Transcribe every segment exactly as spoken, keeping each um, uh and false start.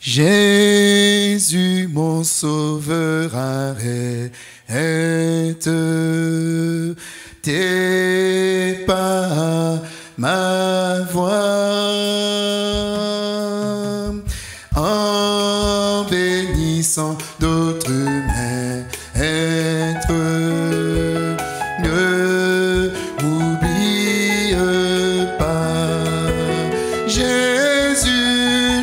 Jésus, mon sauveur, arrête tes pas, ma voix, en bénissant d'autres maîtres, ne m'oublie pas. Jésus,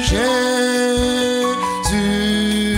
Jésus,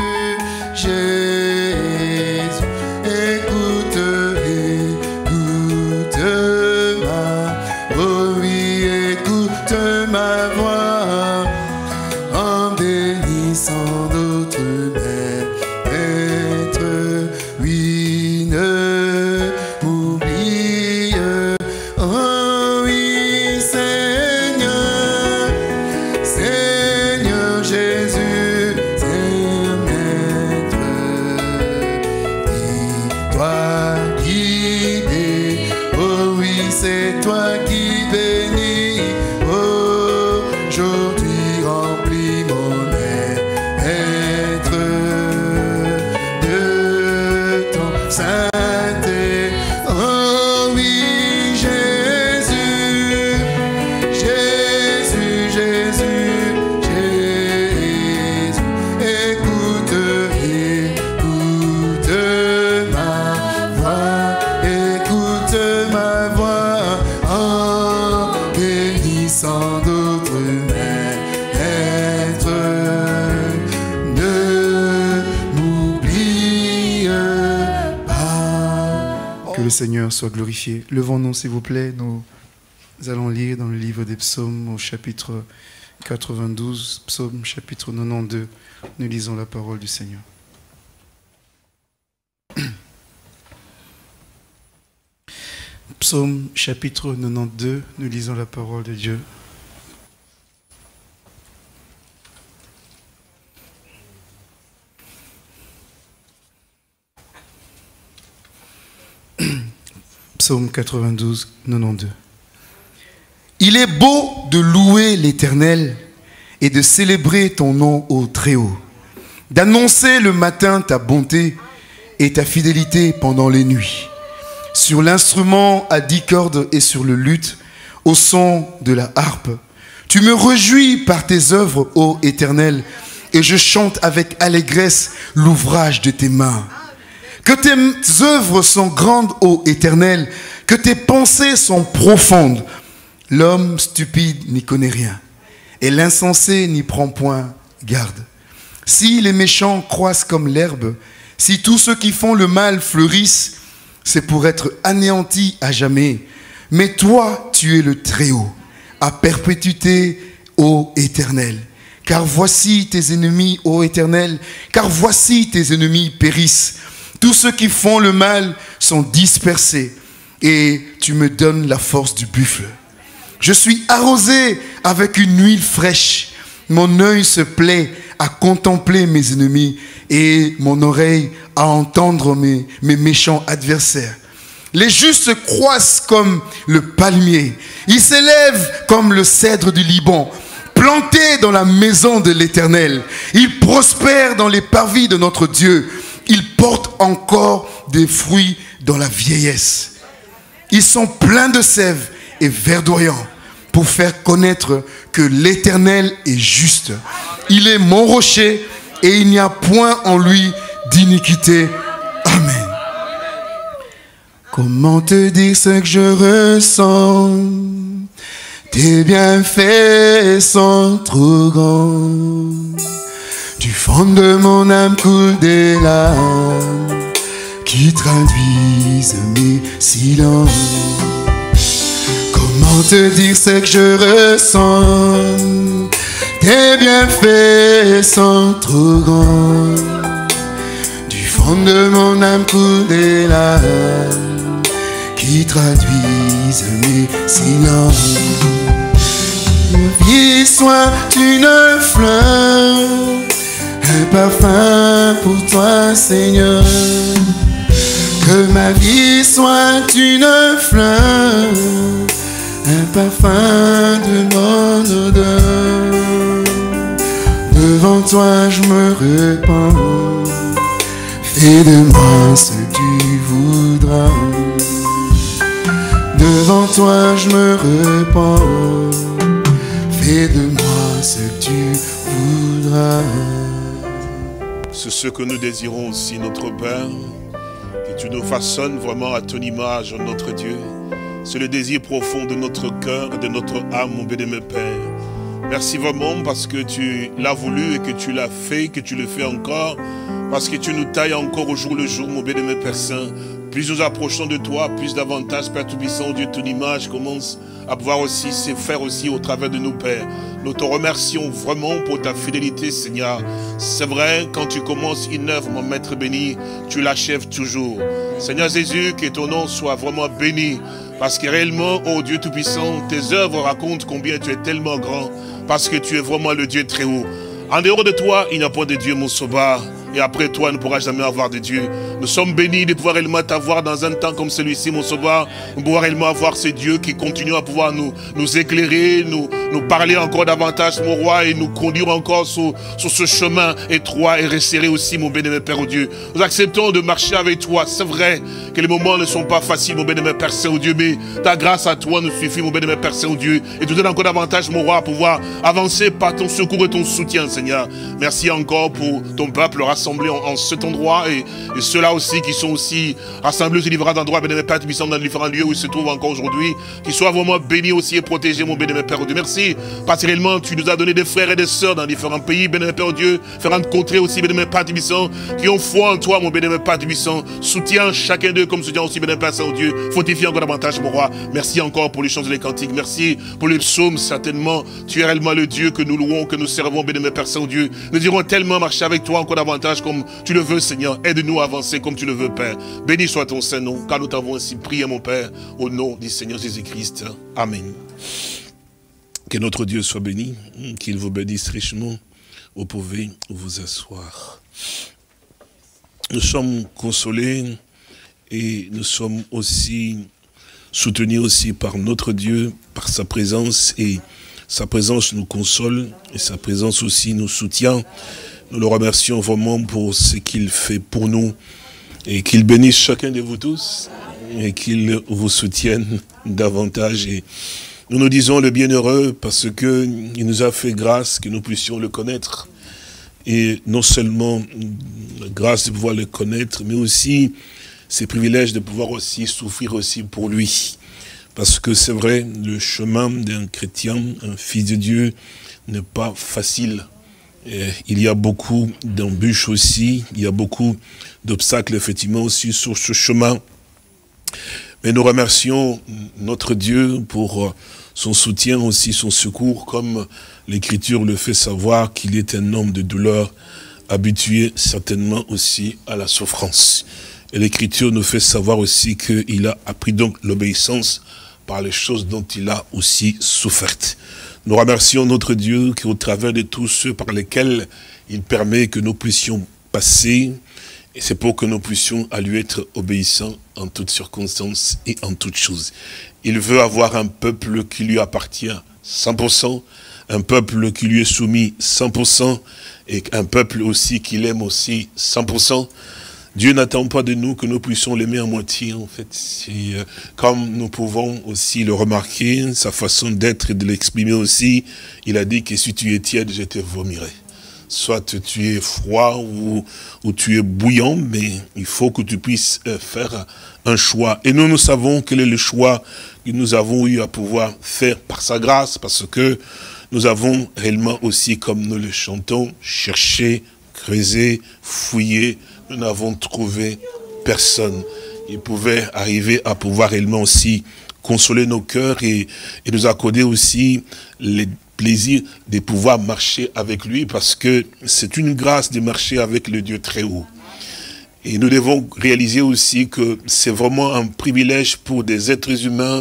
Jésus, écoute, écoute ma, oh oui, écoute ma voix, en bénissant d'autres maîtres, oui, ne m'oublie, oh oui, Seigneur, Seigneur Jésus, c'est maître, dis-toi guider, oh oui, c'est toi qui bénis, aujourd'hui remplis mon être de ton sainteté. Oh oui, Jésus, Jésus, Jésus, Jésus, écoute, écoute ma voix, écoute ma voix, en bénissant d'autres maîtres, ne m'oublie pas. Que le Seigneur soit glorifié. Levons-nous, s'il vous plaît. Nous allons lire dans le livre des psaumes au chapitre quatre-vingt-douze, psaume chapitre quatre-vingt-douze. Nous lisons la parole du Seigneur. Psaume chapitre quatre-vingt-douze, nous lisons la parole de Dieu. Psaume quatre-vingt-douze, quatre-vingt-douze. Il est beau de louer l'Éternel et de célébrer ton nom au Très-Haut, d'annoncer le matin ta bonté et ta fidélité pendant les nuits, sur l'instrument à dix cordes et sur le luth, au son de la harpe. Tu me réjouis par tes œuvres, ô Éternel, et je chante avec allégresse l'ouvrage de tes mains. Que tes œuvres sont grandes, ô Éternel, que tes pensées sont profondes. L'homme stupide n'y connaît rien, et l'insensé n'y prend point garde. Si les méchants croissent comme l'herbe, si tous ceux qui font le mal fleurissent, c'est pour être anéantis à jamais. Mais toi, tu es le Très-Haut, à perpétuité, ô Éternel. Car voici tes ennemis, ô Éternel, car voici tes ennemis périssent. Tous ceux qui font le mal sont dispersés, et tu me donnes la force du buffle. Je suis arrosé avec une huile fraîche. Mon œil se plaît à contempler mes ennemis et mon oreille à entendre mes, mes méchants adversaires. Les justes croissent comme le palmier. Ils s'élèvent comme le cèdre du Liban, plantés dans la maison de l'Éternel. Ils prospèrent dans les parvis de notre Dieu. Ils portent encore des fruits dans la vieillesse. Ils sont pleins de sève et verdoyants pour faire connaître que l'Éternel est juste. Il est mon rocher et il n'y a point en lui d'iniquité. Amen. Comment te dire ce que je ressens? Tes bienfaits sont trop grands. Du fond de mon âme coulent des larmes qui traduisent mes silences. Comment te dire ce que je ressens? Tes bienfaits sont trop grands. Du fond de mon âme coulent des larmes qui traduisent mes silences. Ma vie soit une fleur, un parfum pour toi, Seigneur. Que ma vie soit une fleur, un parfum de mon odeur. Devant toi je me repens, fais de moi ce que tu voudras. Devant toi je me repens, fais de moi ce que tu voudras. C'est ce que nous désirons aussi, notre Père, que tu nous façonnes vraiment à ton image, notre Dieu. C'est le désir profond de notre cœur, de notre âme, mon bien-aimé Père. Merci vraiment parce que tu l'as voulu et que tu l'as fait, que tu le fais encore, parce que tu nous tailles encore au jour le jour, mon bien-aimé Père Saint. Plus nous approchons de toi, plus davantage, Père Tout-Puissant, Dieu, ton image commence à pouvoir aussi se faire aussi au travers de nous, Père. Nous te remercions vraiment pour ta fidélité, Seigneur. C'est vrai, quand tu commences une œuvre, mon Maître béni, tu l'achèves toujours. Seigneur Jésus, que ton nom soit vraiment béni, parce que réellement, oh Dieu Tout-Puissant, tes œuvres racontent combien tu es tellement grand, parce que tu es vraiment le Dieu très haut. En dehors de toi, il n'y a pas de Dieu, mon sauveur. Et après toi, ne pourra jamais avoir de Dieu. Nous sommes bénis de pouvoir réellement t'avoir dans un temps comme celui-ci, mon sauveur. Nous pouvoir réellement avoir ce Dieu qui continue à pouvoir nous, nous éclairer, nous, nous parler encore davantage, mon roi, et nous conduire encore sur, sur ce chemin étroit et resserré aussi, mon bien-aimé Père, oh Dieu. Nous acceptons de marcher avec toi. C'est vrai que les moments ne sont pas faciles, mon bien-aimé Père, Saint, oh Dieu, mais ta grâce à toi nous suffit, mon bien-aimé Père, Saint, oh Dieu. Et tu donnes encore davantage, mon roi, à pouvoir avancer par ton secours et ton soutien, Seigneur. Merci encore pour ton peuple rassemblé en, en cet endroit et, et ceux-là aussi qui sont aussi rassemblés aux différents endroits, bien-aimé Père, qui sont dans différents lieux où ils se trouvent encore aujourd'hui, qu'ils soient vraiment bénis aussi et protégés, mon bien-aimé Père, oh Dieu. Merci, parce que réellement tu nous as donné des frères et des sœurs dans différents pays, bien-aimé Père, oh Dieu, différentes contrées aussi, bien-aimé Père, qui ont foi en toi, mon bien-aimé Père, soutiens chacun d'eux comme soutien aussi, bien-aimé Père, oh Dieu, fortifie encore davantage, mon roi. Merci encore pour les chants et les cantiques, merci pour les psaumes, certainement, tu es réellement le Dieu que nous louons, que nous servons, bien-aimé Père, oh Dieu. Nous dirons tellement marcher avec toi encore davantage comme tu le veux, Seigneur. Aide-nous à avancer comme tu le veux, Père. Béni soit ton Saint-Nom, car nous t'avons ainsi prié, mon Père, au nom du Seigneur Jésus-Christ. Amen. Que notre Dieu soit béni, qu'il vous bénisse richement. Vous pouvez vous asseoir. Nous sommes consolés et nous sommes aussi soutenus aussi par notre Dieu, par sa présence, et sa présence nous console et sa présence aussi nous soutient. Nous le remercions vraiment pour ce qu'il fait pour nous et qu'il bénisse chacun de vous tous et qu'il vous soutienne davantage. Et nous nous disons le bienheureux parce qu'il nous a fait grâce que nous puissions le connaître. Et non seulement la grâce de pouvoir le connaître, mais aussi ces privilèges de pouvoir aussi souffrir aussi pour lui. Parce que c'est vrai, le chemin d'un chrétien, un fils de Dieu, n'est pas facile. Et il y a beaucoup d'embûches aussi, il y a beaucoup d'obstacles effectivement aussi sur ce chemin. Mais nous remercions notre Dieu pour son soutien aussi, son secours, comme l'Écriture le fait savoir qu'il est un homme de douleur, habitué certainement aussi à la souffrance. Et l'Écriture nous fait savoir aussi qu'il a appris donc l'obéissance par les choses dont il a aussi souffert. Nous remercions notre Dieu qui, au travers de tous ceux par lesquels il permet que nous puissions passer, et c'est pour que nous puissions à lui être obéissants en toutes circonstances et en toutes choses. Il veut avoir un peuple qui lui appartient cent pour cent, un peuple qui lui est soumis cent pour cent, et un peuple aussi qu'il aime aussi cent pour cent. Dieu n'attend pas de nous que nous puissions l'aimer à moitié, en fait. Et, euh, comme nous pouvons aussi le remarquer, sa façon d'être et de l'exprimer aussi, il a dit que si tu es tiède, je te vomirai. Soit tu es froid ou, ou tu es bouillant, mais il faut que tu puisses euh, faire un choix. Et nous, nous savons quel est le choix que nous avons eu à pouvoir faire par sa grâce, parce que nous avons réellement aussi, comme nous le chantons, cherché, creusé, fouillé. Nous n'avons trouvé personne. Il pouvait arriver à pouvoir réellement aussi consoler nos cœurs et, et nous accorder aussi les plaisirs de pouvoir marcher avec lui, parce que c'est une grâce de marcher avec le Dieu très haut. Et nous devons réaliser aussi que c'est vraiment un privilège pour des êtres humains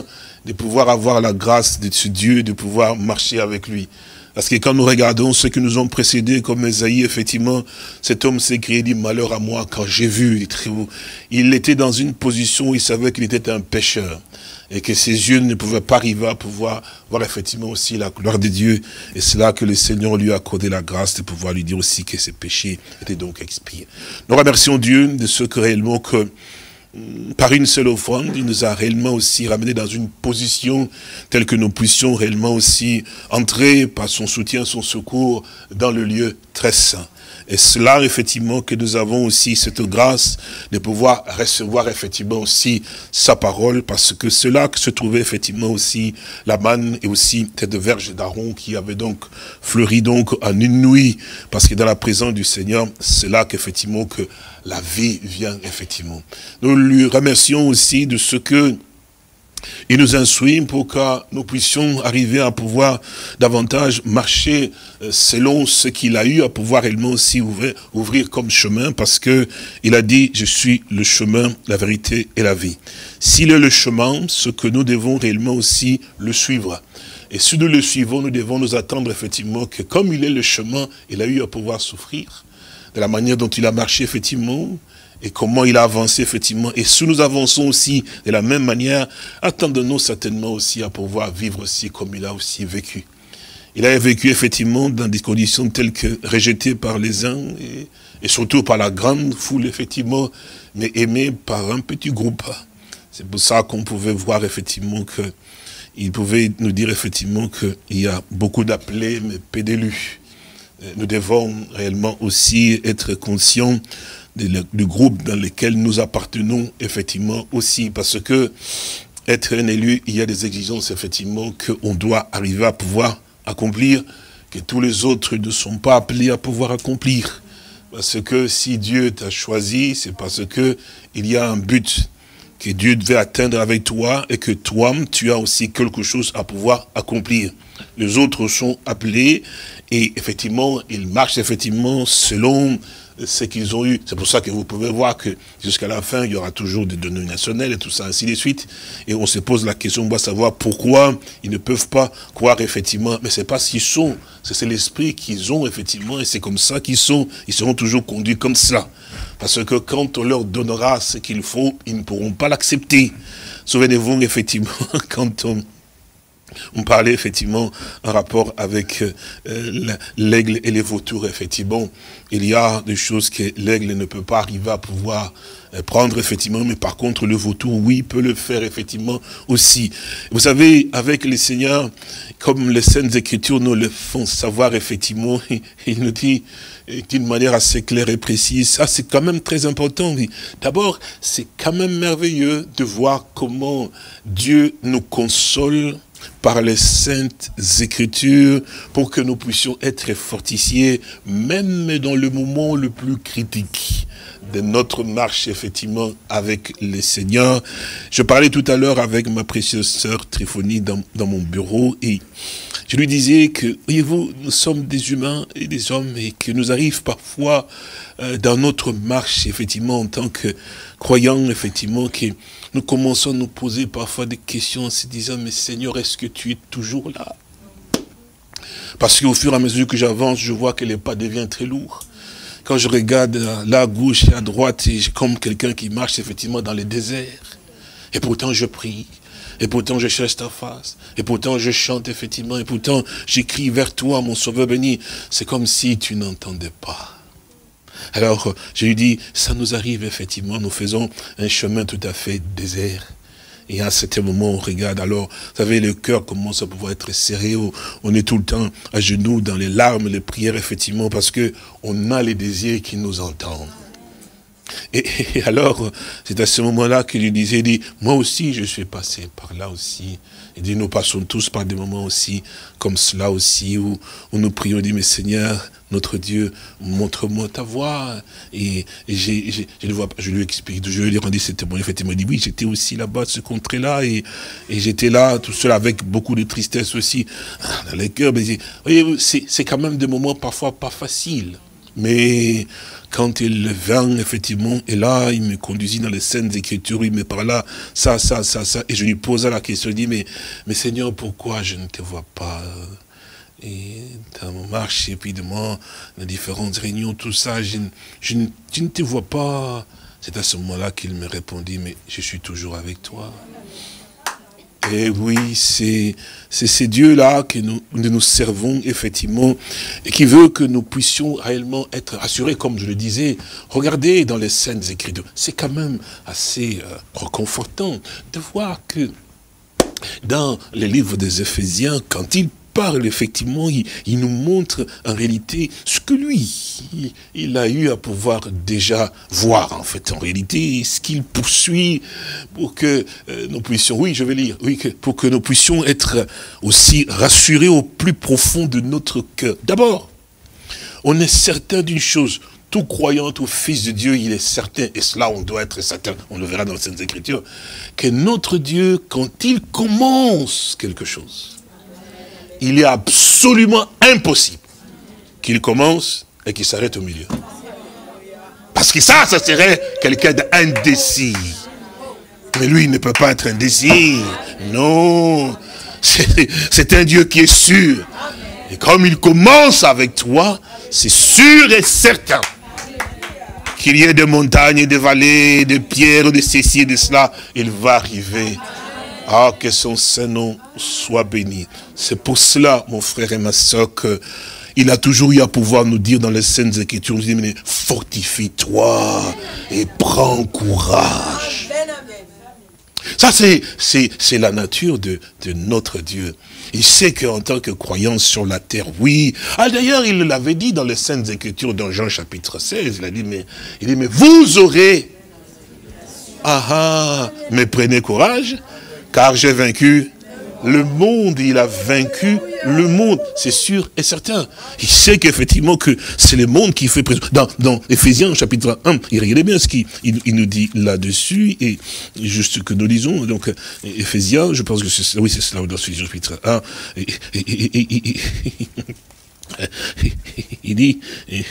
de pouvoir avoir la grâce de ce Dieu, de pouvoir marcher avec lui. Parce que quand nous regardons ceux qui nous ont précédés, comme Esaïe, effectivement, cet homme s'est crié, dit, malheur à moi, quand j'ai vu, il était dans une position où il savait qu'il était un pécheur. Et que ses yeux ne pouvaient pas arriver à pouvoir voir effectivement aussi la gloire de Dieu. Et c'est là que le Seigneur lui a accordé la grâce de pouvoir lui dire aussi que ses péchés étaient donc expiés. Nous remercions Dieu de ce que réellement que, par une seule offrande, il nous a réellement aussi ramené dans une position telle que nous puissions réellement aussi entrer par son soutien, son secours dans le lieu très saint. Et c'est là, effectivement, que nous avons aussi cette grâce de pouvoir recevoir, effectivement, aussi sa parole, parce que c'est là que se trouvait, effectivement, aussi la manne et aussi cette verge d'Aaron qui avait donc fleuri donc en une nuit, parce que dans la présence du Seigneur, c'est là qu'effectivement, que la vie vient, effectivement. Nous lui remercions aussi de ce que il nous instruit pour que nous puissions arriver à pouvoir davantage marcher selon ce qu'il a eu, à pouvoir réellement aussi ouvrir, ouvrir comme chemin, parce que il a dit, je suis le chemin, la vérité et la vie. S'il est le chemin, ce que nous devons réellement aussi le suivre. Et si nous le suivons, nous devons nous attendre effectivement que comme il est le chemin, il a eu à pouvoir souffrir, de la manière dont il a marché effectivement, et comment il a avancé, effectivement. Et si nous avançons aussi de la même manière, attendons-nous certainement aussi à pouvoir vivre aussi comme il a aussi vécu. Il a vécu, effectivement, dans des conditions telles que rejeté par les uns, et, et surtout par la grande foule, effectivement, mais aimé par un petit groupe. C'est pour ça qu'on pouvait voir, effectivement, que il pouvait nous dire, effectivement, qu'il y a beaucoup d'appelés, mais peu d'élus. Nous devons réellement aussi être conscients du groupe dans lequel nous appartenons, effectivement, aussi, parce que être un élu, il y a des exigences, effectivement, qu'on doit arriver à pouvoir accomplir, que tous les autres ne sont pas appelés à pouvoir accomplir. Parce que si Dieu t'a choisi, c'est parce que il y a un but que Dieu devait atteindre avec toi, et que toi, tu as aussi quelque chose à pouvoir accomplir. Les autres sont appelés, et effectivement, ils marchent effectivement selon ce qu'ils ont eu. C'est pour ça que vous pouvez voir que jusqu'à la fin, il y aura toujours des dénominationnels et tout ça, ainsi de suite. Et on se pose la question, on doit savoir pourquoi ils ne peuvent pas croire effectivement. Mais c'est pas ce qu'ils sont, c'est l'esprit qu'ils ont effectivement, et c'est comme ça qu'ils sont. Ils seront toujours conduits comme ça. Parce que quand on leur donnera ce qu'il faut, ils ne pourront pas l'accepter. Souvenez-vous effectivement, quand on... On parlait effectivement en rapport avec euh, l'aigle et les vautours, effectivement. Il y a des choses que l'aigle ne peut pas arriver à pouvoir euh, prendre, effectivement, mais par contre le vautour, oui, peut le faire, effectivement, aussi. Vous savez, avec les seigneurs, comme les Saintes Écritures nous le font savoir, effectivement, il nous dit d'une manière assez claire et précise, ça c'est quand même très important. D'abord, c'est quand même merveilleux de voir comment Dieu nous console par les Saintes Écritures, pour que nous puissions être fortifiés, même dans le moment le plus critique de notre marche, effectivement, avec les Seigneurs. Je parlais tout à l'heure avec ma précieuse sœur Triphonie dans, dans mon bureau, et je lui disais que, voyez-vous, nous sommes des humains et des hommes, et que nous arrive parfois, euh, dans notre marche, effectivement, en tant que croyants, effectivement, que nous commençons à nous poser parfois des questions en se disant, mais Seigneur, est-ce que tu es toujours là? Parce qu'au fur et à mesure que j'avance, je vois que les pas deviennent très lourds. Quand je regarde là à gauche et à droite, j'ai comme quelqu'un qui marche effectivement dans le désert. Et pourtant je prie, et pourtant je cherche ta face, et pourtant je chante effectivement, et pourtant j'écris vers toi, mon Sauveur béni. C'est comme si tu n'entendais pas. Alors, je lui dis, ça nous arrive effectivement, nous faisons un chemin tout à fait désert. Et à un certain moment, on regarde, alors, vous savez, le cœur commence à pouvoir être serré, on est tout le temps à genoux, dans les larmes, les prières, effectivement, parce que on a les désirs qui nous entendent. Et, et alors, c'est à ce moment-là qu'il lui disait, il dit, moi aussi, je suis passé par là aussi. Il dit, nous passons tous par des moments aussi, comme cela aussi, où, où nous prions, on dit, mais Seigneur, notre Dieu, montre-moi ta voix. Et, et j'ai, j'ai, je, le vois, je lui explique, je lui ai rendu ce témoignage, effectivement, il dit, oui, j'étais aussi là-bas, de ce contrée-là, et, et j'étais là, tout seul, avec beaucoup de tristesse aussi, dans les cœurs. Mais voyez, c'est, c'est quand même des moments parfois pas faciles. Mais quand il vint, effectivement, et là, il me conduisit dans les Saintes Écritures, il me parla, ça, ça, ça, ça, et je lui posais la question, je dis, mais, mais Seigneur, pourquoi je ne te vois pas? Et dans mon marche, et puis de moi, dans différentes réunions, tout ça, je, je, je ne te vois pas. C'est à ce moment-là qu'il me répondit, mais je suis toujours avec toi. Et oui, c'est ces dieux-là que nous, nous nous servons, effectivement, et qui veut que nous puissions réellement être assurés, comme je le disais. Regardez dans les Saintes Écritures, c'est quand même assez euh, réconfortant de voir que dans les livres des Éphésiens, quand il parle, effectivement, il, il nous montre en réalité ce que lui, il, il a eu à pouvoir déjà voir, en fait, en réalité, ce qu'il poursuit pour que euh, nous puissions, oui, je vais lire, oui, que, pour que nous puissions être aussi rassurés au plus profond de notre cœur. D'abord, on est certain d'une chose, tout croyant, tout fils de Dieu, il est certain, et cela on doit être certain, on le verra dans les Saintes Écritures, que notre Dieu, quand il commence quelque chose, il est absolument impossible qu'il commence et qu'il s'arrête au milieu. Parce que ça, ça serait quelqu'un d'indécis. Mais lui, il ne peut pas être indécis. Non. C'est un Dieu qui est sûr. Et comme il commence avec toi, c'est sûr et certain qu'il y ait des montagnes, des vallées, des pierres, de ceci et de cela, il va arriver. Ah, que son Saint-Nom soit béni. C'est pour cela, mon frère et ma soeur, qu'il a toujours eu à pouvoir nous dire dans les Saintes Écritures, nous dit, mais fortifie-toi et prends courage. Ça, c'est la nature de, de notre Dieu. Il sait qu'en tant que croyant sur la terre, oui. Ah, d'ailleurs, il l'avait dit dans les Saintes Écritures, dans Jean chapitre seize, il a dit, mais, il dit, mais vous aurez, ah ah, mais prenez courage, car j'ai vaincu le monde, il a vaincu le monde, c'est sûr et certain. Il sait qu'effectivement que c'est le monde qui fait présence. Dans, dans Éphésiens chapitre un, il regardez bien ce qu'il il, il nous dit là-dessus, et juste ce que nous lisons, donc Éphésiens, je pense que c'est cela, oui c'est cela, dans Éphésiens chapitre un, et, et, et, et, et, et, il dit... Et,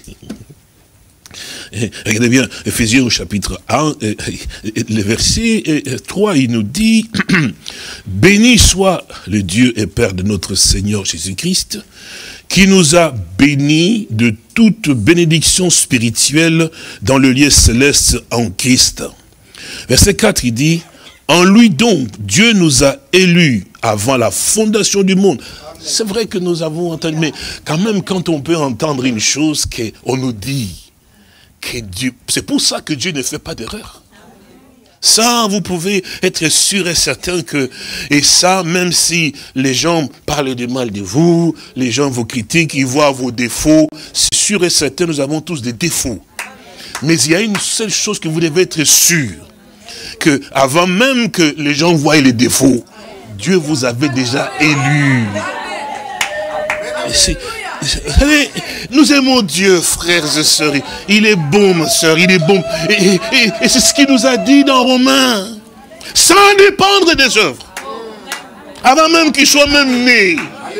regardez bien, Éphésiens au chapitre un, le verset trois, il nous dit, béni soit le Dieu et Père de notre Seigneur Jésus-Christ, qui nous a bénis de toute bénédiction spirituelle dans le lieu céleste en Christ. Verset quatre, il dit, en lui donc, Dieu nous a élus avant la fondation du monde. C'est vrai que nous avons entendu, mais quand même, quand on peut entendre une chose qu'on nous dit, c'est pour ça que Dieu ne fait pas d'erreur. Ça, vous pouvez être sûr et certain que, et ça, même si les gens parlent du mal de vous, les gens vous critiquent, ils voient vos défauts, c'est sûr et certain, nous avons tous des défauts. Mais il y a une seule chose que vous devez être sûr, que avant même que les gens voient les défauts, Dieu vous avait déjà élu. C'est... Nous aimons Dieu, frères et sœurs. Il est bon, ma sœur, il est bon. Et, et, et, et c'est ce qu'il nous a dit dans Romains. Sans dépendre des œuvres. Avant même qu'il soit même né.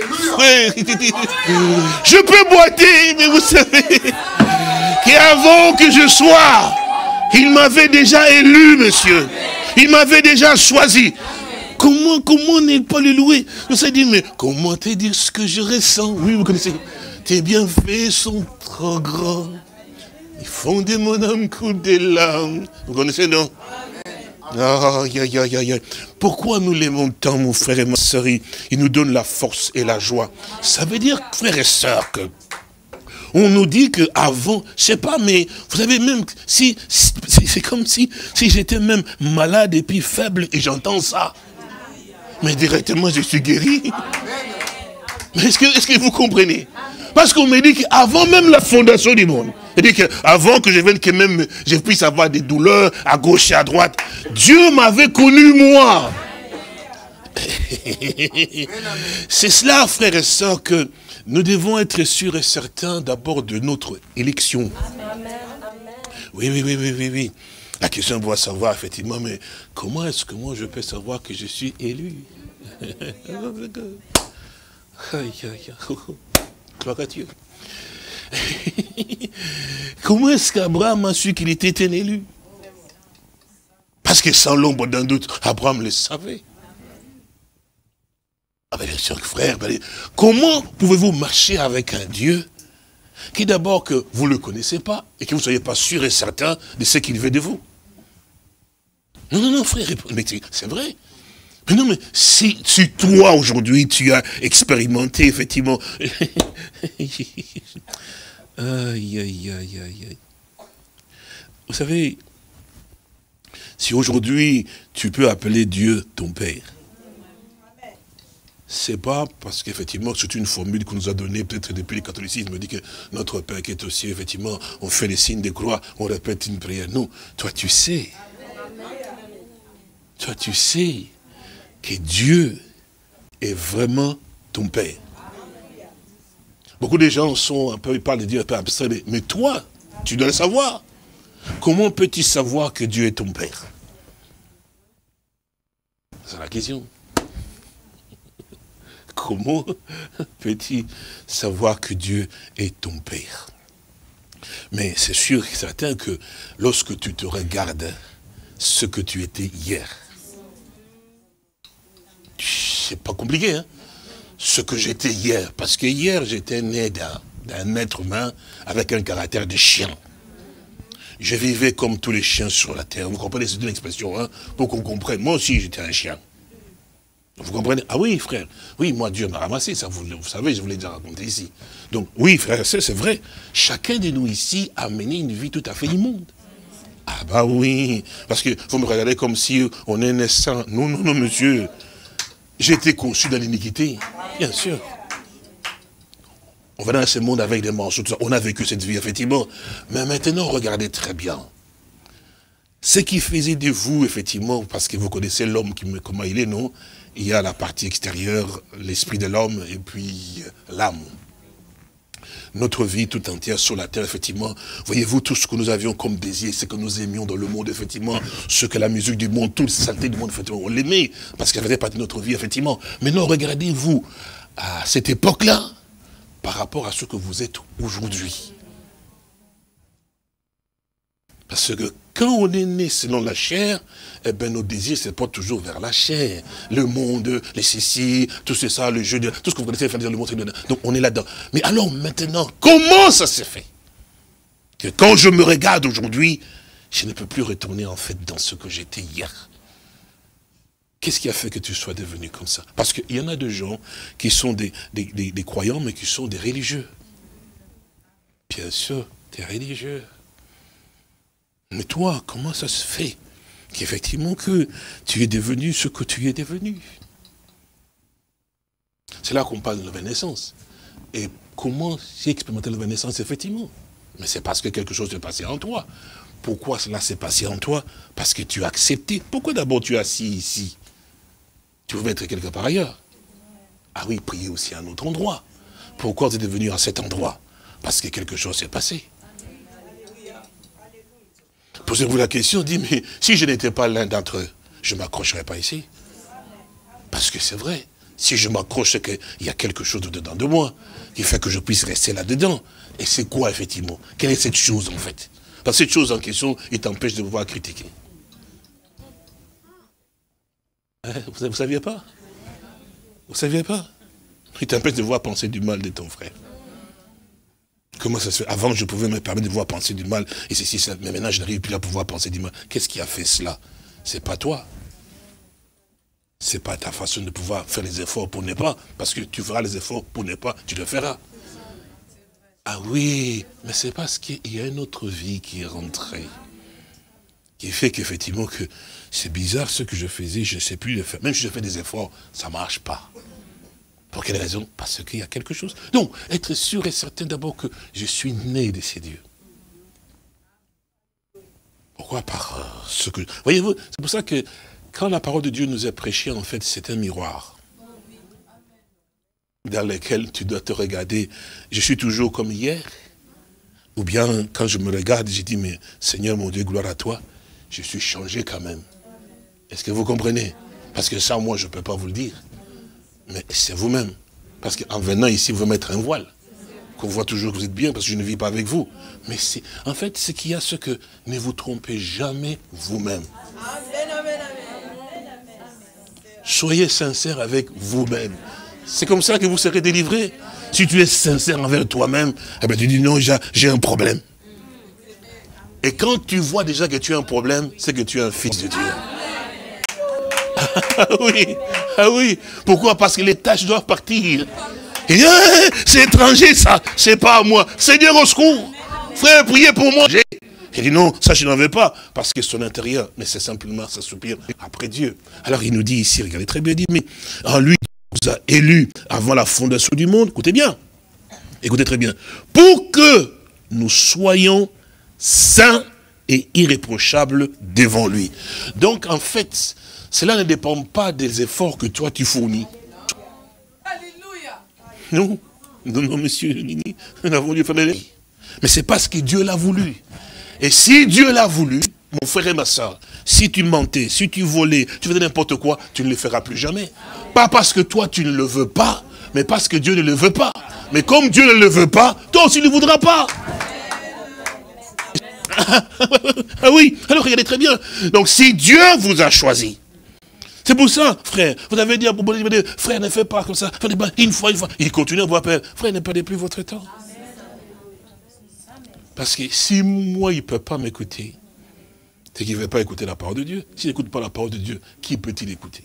Je peux boiter, mais vous savez qu'avant que je sois, il m'avait déjà élu, monsieur. Il m'avait déjà choisi. Comment, comment n'est pas le louer? Je s'est dit, mais comment te dire ce que je ressens? Oui, vous connaissez. Tes bienfaits sont trop grands. Ils font de mon âme couler des larmes. Vous connaissez, non? Ah, aïe, aïe, aïe, aïe. Pourquoi nous l'aimons tant, mon frère et ma soeur? Il nous donne la force et la joie. Ça veut dire, frères et sœurs, que on nous dit qu'avant, je sais pas, mais vous savez, même si, c'est comme si, si j'étais même malade et puis faible et j'entends ça. Mais directement, je suis guéri. Mais est-ce que, est-ce que vous comprenez? Parce qu'on me dit qu'avant même la fondation du monde, c'est-à-dire qu'avant que je vienne, que même je puisse avoir des douleurs à gauche et à droite, Dieu m'avait connu moi. C'est cela, frères et sœurs, que nous devons être sûrs et certains d'abord de notre élection. Oui, oui, oui, oui, oui, oui. La question doit savoir, effectivement, mais comment est-ce que moi je peux savoir que je suis élu? Aïe, aïe, aïe. Gloire à Dieu. Comment est-ce qu'Abraham a su qu'il était un élu? Parce que sans l'ombre d'un doute, Abraham le savait. Ah ben, bien sûr, frère, ben, comment pouvez-vous marcher avec un Dieu qui d'abord que vous ne le connaissez pas et que vous ne soyez pas sûr et certain de ce qu'il veut de vous? Non, non, non, frère, mais c'est vrai. Mais non, mais si, si toi, aujourd'hui, tu as expérimenté, effectivement... aïe, aïe, aïe, aïe. Vous savez, si aujourd'hui, tu peux appeler Dieu ton Père, c'est pas parce qu'effectivement, c'est une formule qu'on nous a donnée, peut-être depuis le catholicisme, on dit que notre Père qui est au ciel, effectivement, on fait les signes de croix, on répète une prière. Non, toi, tu sais. Toi, tu sais que Dieu est vraiment ton Père. Beaucoup de gens sont un peu, ils parlent de Dieu un peu abstrait, mais, mais toi, tu dois le savoir. Comment peux-tu savoir que Dieu est ton Père? C'est la question. Comment peux-tu savoir que Dieu est ton Père? Mais c'est sûr et certain que lorsque tu te regardes ce que tu étais hier, c'est pas compliqué, hein? Ce que j'étais hier, parce que hier j'étais né d'un être humain avec un caractère de chien. Je vivais comme tous les chiens sur la terre. Vous comprenez, c'est une expression, hein, pour qu'on comprenne. Moi aussi j'étais un chien. Vous comprenez? Ah oui, frère. Oui, moi, Dieu m'a ramassé, ça, vous, vous savez, je vous l'ai déjà raconté ici. Donc, oui, frère, c'est vrai. Chacun de nous ici a mené une vie tout à fait immonde. Ah bah oui, parce que vous me regardez comme si on est naissant. Non, non, non, monsieur. J'ai été conçu dans l'iniquité, bien sûr. On va dans ce monde avec des mensonges, tout ça. On a vécu cette vie, effectivement. Mais maintenant, regardez très bien. Ce qui faisait de vous, effectivement, parce que vous connaissez l'homme, comment il est, non? Il y a la partie extérieure, l'esprit de l'homme, et puis l'âme. Notre vie tout entière sur la terre, effectivement. Voyez-vous, tout ce que nous avions comme désir, ce que nous aimions dans le monde, effectivement, ce que la musique du monde, toute la saleté du monde, effectivement, on l'aimait, parce qu'elle faisait partie de notre vie, effectivement. Mais non, regardez-vous, à cette époque-là, par rapport à ce que vous êtes aujourd'hui. Parce que quand on est né selon la chair, eh ben nos désirs se portent toujours vers la chair. Le monde, les cécis, tout c'est ça, le jeu, de, tout ce que vous connaissez, le monde, donc on est là-dedans. Mais alors maintenant, comment ça s'est fait que quand je me regarde aujourd'hui, je ne peux plus retourner en fait dans ce que j'étais hier? Qu'est-ce qui a fait que tu sois devenu comme ça? Parce qu'il y en a de gens qui sont des, des, des, des croyants, mais qui sont des religieux. Bien sûr, des religieux. Mais toi, comment ça se fait qu'effectivement que tu es devenu ce que tu es devenu? C'est là qu'on parle de nouvelle naissance. Et comment j'ai expérimenté la nouvelle naissance, effectivement? Mais c'est parce que quelque chose s'est passé en toi. Pourquoi cela s'est passé en toi? Parce que tu as accepté. Pourquoi d'abord tu es assis ici? Tu veux être quelque part ailleurs. Ah oui, prier aussi à un autre endroit. Pourquoi tu es devenu à cet endroit? Parce que quelque chose s'est passé. Posez-vous la question, dites, mais si je n'étais pas l'un d'entre eux, je ne m'accrocherais pas ici. Parce que c'est vrai, si je m'accroche, c'est qu'il y a quelque chose dedans de moi qui fait que je puisse rester là-dedans. Et c'est quoi, effectivement? Quelle est cette chose, en fait? Parce que cette chose en question, il t'empêche de pouvoir critiquer. Hein, vous ne saviez pas? Vous ne saviez pas? Il t'empêche de pouvoir penser du mal de ton frère. Comment ça se fait? Avant, je pouvais me permettre de pouvoir penser du mal, et ceci, ça, mais maintenant, je n'arrive plus à pouvoir penser du mal. Qu'est-ce qui a fait cela? C'est pas toi. C'est pas ta façon de pouvoir faire les efforts pour ne pas, parce que tu feras les efforts pour ne pas, tu le feras. Ah oui, mais c'est parce qu'il y a une autre vie qui est rentrée, qui fait qu'effectivement, que c'est bizarre ce que je faisais, je ne sais plus le faire. Même si je fais des efforts, ça ne marche pas. Pour quelle raison? Parce qu'il y a quelque chose. Donc, être sûr et certain d'abord que je suis né de ces dieux. Pourquoi? Par euh, ce que... Voyez-vous, c'est pour ça que quand la parole de Dieu nous est prêchée, en fait, c'est un miroir dans lequel tu dois te regarder. Je suis toujours comme hier. Ou bien, quand je me regarde, je dis, mais Seigneur, mon Dieu, gloire à toi, je suis changé quand même. Est-ce que vous comprenez? Parce que ça, moi, je ne peux pas vous le dire. Mais c'est vous-même. Parce qu'en venant ici, vous mettre un voile. qu'on voit toujours que vous êtes bien, parce que je ne vis pas avec vous. Mais c'est, en fait, ce qu'il y a, ce que ne vous trompez jamais vous-même. Soyez sincère avec vous-même. C'est comme ça que vous serez délivrés. Si tu es sincère envers toi-même, eh ben tu dis non, j'ai un problème. Et quand tu vois déjà que tu as un problème, c'est que tu es un fils de Dieu. Ah oui, ah oui. Pourquoi? Parce que les tâches doivent partir. Et eh, c'est étranger ça, c'est pas à moi. Seigneur au secours. Frère, priez pour moi. Il dit non, ça je n'en veux pas, parce que son intérieur, mais c'est simplement ça soupir après Dieu. Alors il nous dit ici, regardez très bien, il dit, mais en lui, il nous a élus avant la fondation du monde, écoutez bien, écoutez très bien, pour que nous soyons saints et irréprochables devant lui. Donc en fait, cela ne dépend pas des efforts que toi tu fournis. Alléluia. Non, non, non, monsieur, nous avons dû faire des... Mais c'est parce que Dieu l'a voulu. Et si Dieu l'a voulu, mon frère et ma soeur, si tu mentais, si tu volais, tu faisais n'importe quoi, tu ne le feras plus jamais. Pas parce que toi tu ne le veux pas, mais parce que Dieu ne le veut pas. Mais comme Dieu ne le veut pas, toi aussi ne le voudras pas. Ah oui, alors regardez très bien. Donc si Dieu vous a choisi, c'est pour ça, frère, vous avez dit à Bobo, frère, ne fais pas comme ça, une fois, une fois. Il continue à vous appeler, frère, ne perdez plus votre temps. Parce que si moi, il ne peut pas m'écouter, c'est qu'il ne veut pas écouter la parole de Dieu. S'il n'écoute pas la parole de Dieu, qui peut-il écouter?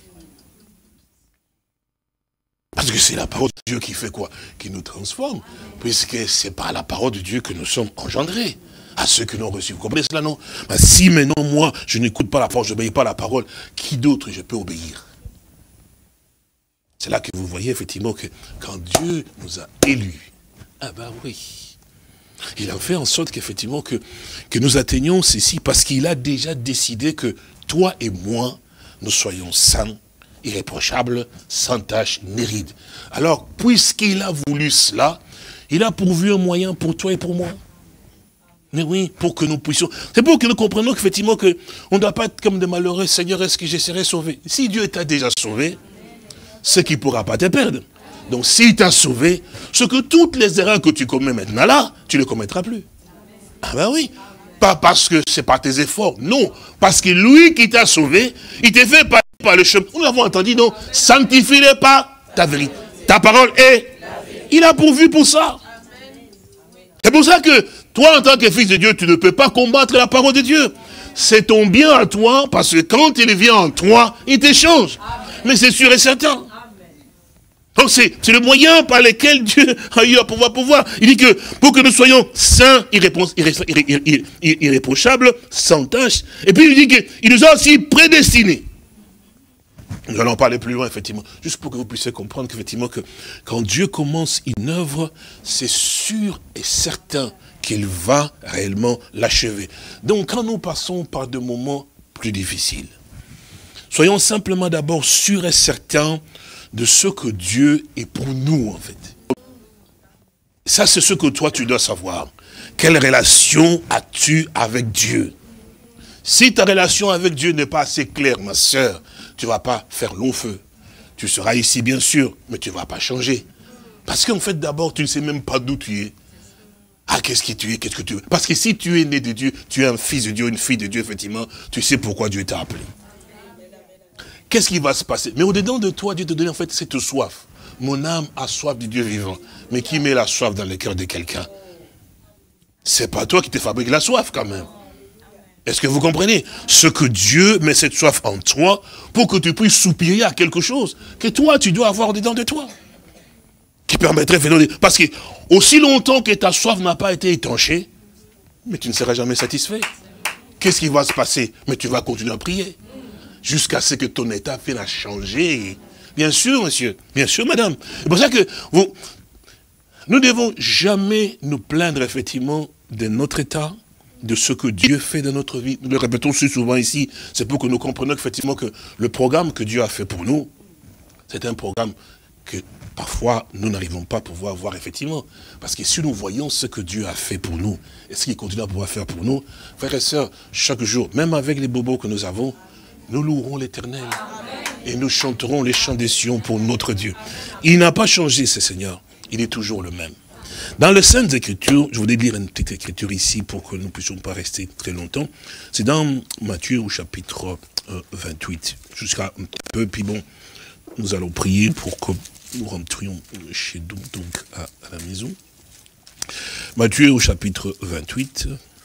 Parce que c'est la parole de Dieu qui fait quoi? Qui nous transforme. Puisque ce n'est pas la parole de Dieu que nous sommes engendrés. À ceux qui l'ont reçu. Vous comprenez cela, non? Ben, si maintenant, moi, je n'écoute pas la parole, je n'obéis pas à la parole, qui d'autre je peux obéir? C'est là que vous voyez effectivement que quand Dieu nous a élus, ah ben oui, il a fait en sorte qu'effectivement que, que nous atteignions ceci parce qu'il a déjà décidé que toi et moi, nous soyons saints, irréprochables, sans tache ni ride. Alors, puisqu'il a voulu cela, il a pourvu un moyen pour toi et pour moi. Mais oui, pour que nous puissions... C'est pour que nous comprenions qu'effectivement que on ne doit pas être comme des malheureux. Seigneur, est-ce que je serai sauvé? Si Dieu t'a déjà sauvé, c'est qu'il ne pourra pas te perdre. Donc s'il t'a sauvé, ce que toutes les erreurs que tu commets maintenant là, tu ne les commettras plus. Ah ben oui. Pas parce que c'est pas tes efforts. Non. Parce que lui qui t'a sauvé, il t'a fait passer par le chemin. Nous l'avons entendu, non? Sanctifie-le pas ta vérité. Ta parole est... Il a pourvu pour ça. C'est pour ça que toi, en tant que fils de Dieu, tu ne peux pas combattre la parole de Dieu. C'est ton bien à toi, parce que quand il vient en toi, il t'échange. Mais c'est sûr et certain. Donc c'est le moyen par lequel Dieu a eu à pouvoir pouvoir. Il dit que pour que nous soyons saints, irréprochables, sans tâche. Et puis il dit qu'il nous a aussi prédestinés. Nous allons parler plus loin, effectivement, juste pour que vous puissiez comprendre qu'effectivement, que quand Dieu commence une œuvre, c'est sûr et certain qu'il va réellement l'achever. Donc, quand nous passons par des moments plus difficiles, soyons simplement d'abord sûrs et certains de ce que Dieu est pour nous, en fait. Ça, c'est ce que toi, tu dois savoir. Quelle relation as-tu avec Dieu? Si ta relation avec Dieu n'est pas assez claire, ma sœur, tu ne vas pas faire long feu. Tu seras ici, bien sûr, mais tu ne vas pas changer. Parce qu'en fait, d'abord, tu ne sais même pas d'où tu es. Ah, qu'est-ce que tu es, qu'est-ce que tu veux? Parce que si tu es né de Dieu, tu es un fils de Dieu, une fille de Dieu, effectivement, tu sais pourquoi Dieu t'a appelé. Qu'est-ce qui va se passer? Mais au-dedans de toi, Dieu te donne en fait cette soif. Mon âme a soif du Dieu vivant. Mais qui met la soif dans le cœur de quelqu'un? C'est pas toi qui te fabrique la soif, quand même. Est-ce que vous comprenez? Ce que Dieu met cette soif en toi pour que tu puisses soupirer à quelque chose que toi, tu dois avoir dedans de toi. Qui permettrait... Parce que aussi longtemps que ta soif n'a pas été étanchée, mais tu ne seras jamais satisfait. Qu'est-ce qui va se passer? Mais tu vas continuer à prier. Jusqu'à ce que ton état vienne à changer. Bien sûr, monsieur. Bien sûr, madame. C'est pour ça que vous... nous ne devons jamais nous plaindre, effectivement, de notre état, de ce que Dieu fait dans notre vie. Nous le répétons si souvent ici, c'est pour que nous comprenions effectivement que le programme que Dieu a fait pour nous, c'est un programme que parfois nous n'arrivons pas à pouvoir voir effectivement. Parce que si nous voyons ce que Dieu a fait pour nous, et ce qu'il continue à pouvoir faire pour nous, frères et sœurs, chaque jour, même avec les bobos que nous avons, nous louerons l'Éternel. Et nous chanterons les chants des Sion pour notre Dieu. Il n'a pas changé, ce Seigneur. Il est toujours le même. Dans les Saintes Écritures, je voulais lire une petite écriture ici pour que nous ne puissions pas rester très longtemps. C'est dans Matthieu au chapitre euh, vingt-huit, jusqu'à un peu, puis bon, nous allons prier pour que nous rentrions chez nous, donc à, à la maison. Matthieu au chapitre vingt-huit.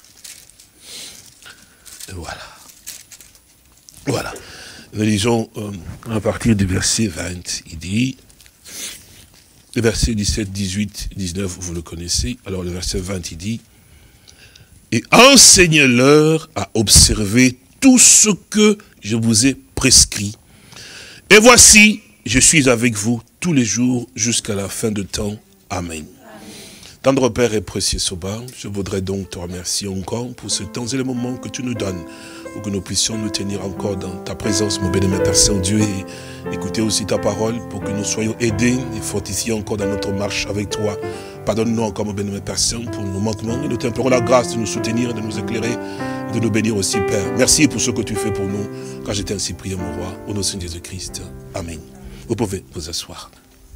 Voilà. Voilà. Nous lisons euh, à partir du verset vingt, il dit, le verset dix-sept, dix-huit, dix-neuf, vous le connaissez. Alors le verset vingt, il dit, et enseignez-leur à observer tout ce que je vous ai prescrit. Et voici, je suis avec vous tous les jours jusqu'à la fin de temps. Amen. Tendre Père et précieux Sauveur, je voudrais donc te remercier encore pour ce temps et le moment que tu nous donnes, pour que nous puissions nous tenir encore dans ta présence, mon bénémoine Père Saint-Dieu, et écouter aussi ta parole, pour que nous soyons aidés et fortifiés encore dans notre marche avec toi. Pardonne-nous encore, mon bénémoine Père Saint, pour nos manquements, et nous t'implorons la grâce de nous soutenir, de nous éclairer, et de nous bénir aussi, Père. Merci pour ce que tu fais pour nous, car j'étais ainsi prié, mon roi, au nom de Seigneur Jésus-Christ. Amen. Vous pouvez vous asseoir.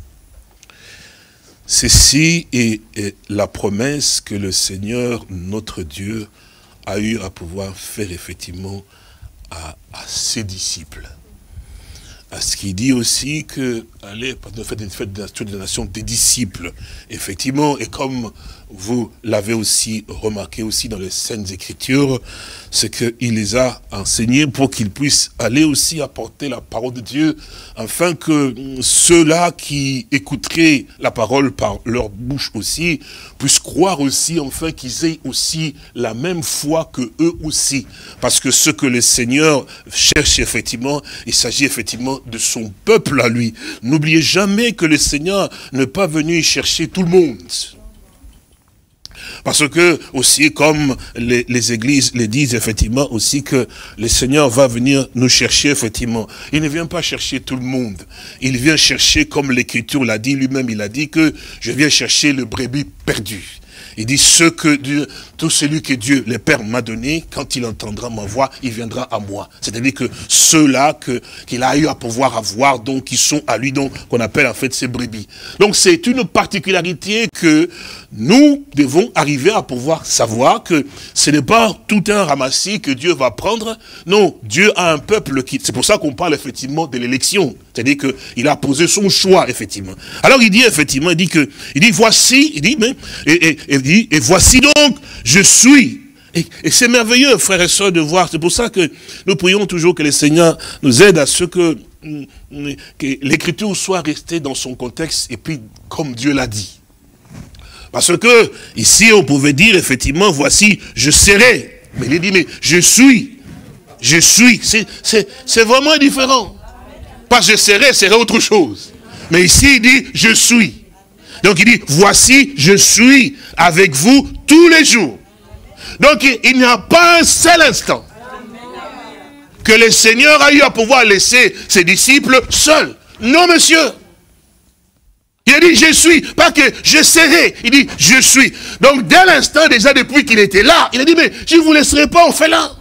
Ceci est, est la promesse que le Seigneur, notre Dieu, a eu à pouvoir faire effectivement à, à ses disciples. À ce qu'il dit aussi que, allez, faites une fête de la nation des disciples, effectivement, et comme vous l'avez aussi remarqué aussi dans les Saintes Écritures, c'est qu'il les a enseignés pour qu'ils puissent aller aussi apporter la parole de Dieu, afin que ceux-là qui écouteraient la parole par leur bouche aussi, puissent croire aussi, enfin qu'ils aient aussi la même foi que eux aussi. Parce que ce que le Seigneur cherche effectivement, il s'agit effectivement de son peuple à lui. N'oubliez jamais que le Seigneur n'est pas venu chercher tout le monde. Parce que, aussi, comme les, les églises le disent, effectivement, aussi que le Seigneur va venir nous chercher, effectivement. Il ne vient pas chercher tout le monde. Il vient chercher, comme l'Écriture l'a dit, lui-même, il a dit que je viens chercher le brebis perdu. Il dit, ce que Dieu, tout celui que Dieu, le Père, m'a donné, quand il entendra ma voix, il viendra à moi. C'est-à-dire que ceux-là que, qu'il a eu à pouvoir avoir, donc, qui sont à lui, donc, qu'on appelle en fait ses brebis. Donc, c'est une particularité que nous devons arriver à pouvoir savoir que ce n'est pas tout un ramassis que Dieu va prendre. Non, Dieu a un peuple qui, c'est pour ça qu'on parle effectivement de l'élection. C'est-à-dire qu'il a posé son choix, effectivement. Alors, il dit, effectivement, il dit que, il dit, voici, il dit, mais, et, et, et, dit, et voici donc, je suis. Et, et c'est merveilleux, frères et sœurs, de voir. C'est pour ça que nous prions toujours que le Seigneur nous aide à ce que, que l'écriture soit restée dans son contexte et puis comme Dieu l'a dit. Parce que, ici, on pouvait dire, effectivement, voici, je serai. Mais il dit, mais je suis. Je suis. C'est vraiment différent. Pas je serai, serait autre chose. Mais ici, il dit, je suis. Donc, il dit, voici, je suis avec vous tous les jours. Donc, il n'y a pas un seul instant que le Seigneur a eu à pouvoir laisser ses disciples seuls. Non, monsieur. Il a dit, je suis, pas que je serai. Il dit, je suis. Donc, dès l'instant, déjà depuis qu'il était là, il a dit, mais je ne vous laisserai pas au fait là.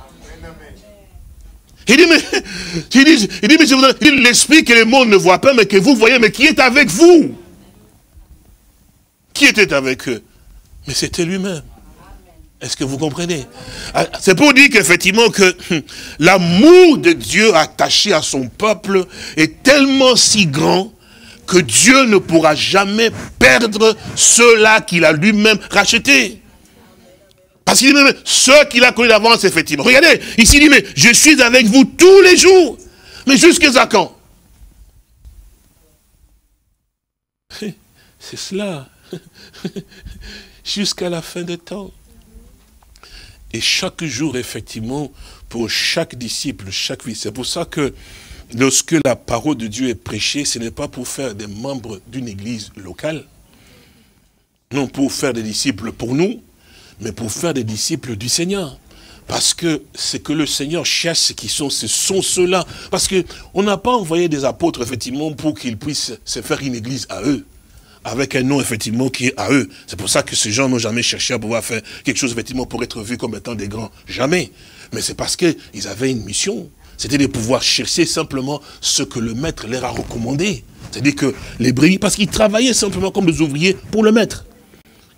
Il dit, mais, il dit, il dit, mais je voudrais, l'esprit que le monde ne voit pas, mais que vous voyez, mais qui est avec vous? Qui était avec eux? Mais c'était lui-même. Est-ce que vous comprenez? C'est pour dire qu'effectivement que l'amour de Dieu attaché à son peuple est tellement si grand que Dieu ne pourra jamais perdre ceux-là qu'il a lui-même rachetés. Parce qu'il dit même, ceux qu'il a connus d'avance, effectivement. Regardez, ici il dit, mais je suis avec vous tous les jours. Mais jusqu'à quand? C'est cela. Jusqu'à la fin des temps. Et chaque jour, effectivement, pour chaque disciple, chaque vie. C'est pour ça que lorsque la parole de Dieu est prêchée, ce n'est pas pour faire des membres d'une église locale. Non, pour faire des disciples pour nous, mais pour faire des disciples du Seigneur. Parce que ce que le Seigneur cherche, qui sont, ce sont ceux-là. Parce qu'on n'a pas envoyé des apôtres, effectivement, pour qu'ils puissent se faire une église à eux. Avec un nom, effectivement, qui est à eux. C'est pour ça que ces gens n'ont jamais cherché à pouvoir faire quelque chose, effectivement, pour être vus comme étant des grands. Jamais. Mais c'est parce qu'ils avaient une mission. C'était de pouvoir chercher simplement ce que le maître leur a recommandé. C'est-à-dire que les brebis, parce qu'ils travaillaient simplement comme des ouvriers pour le maître.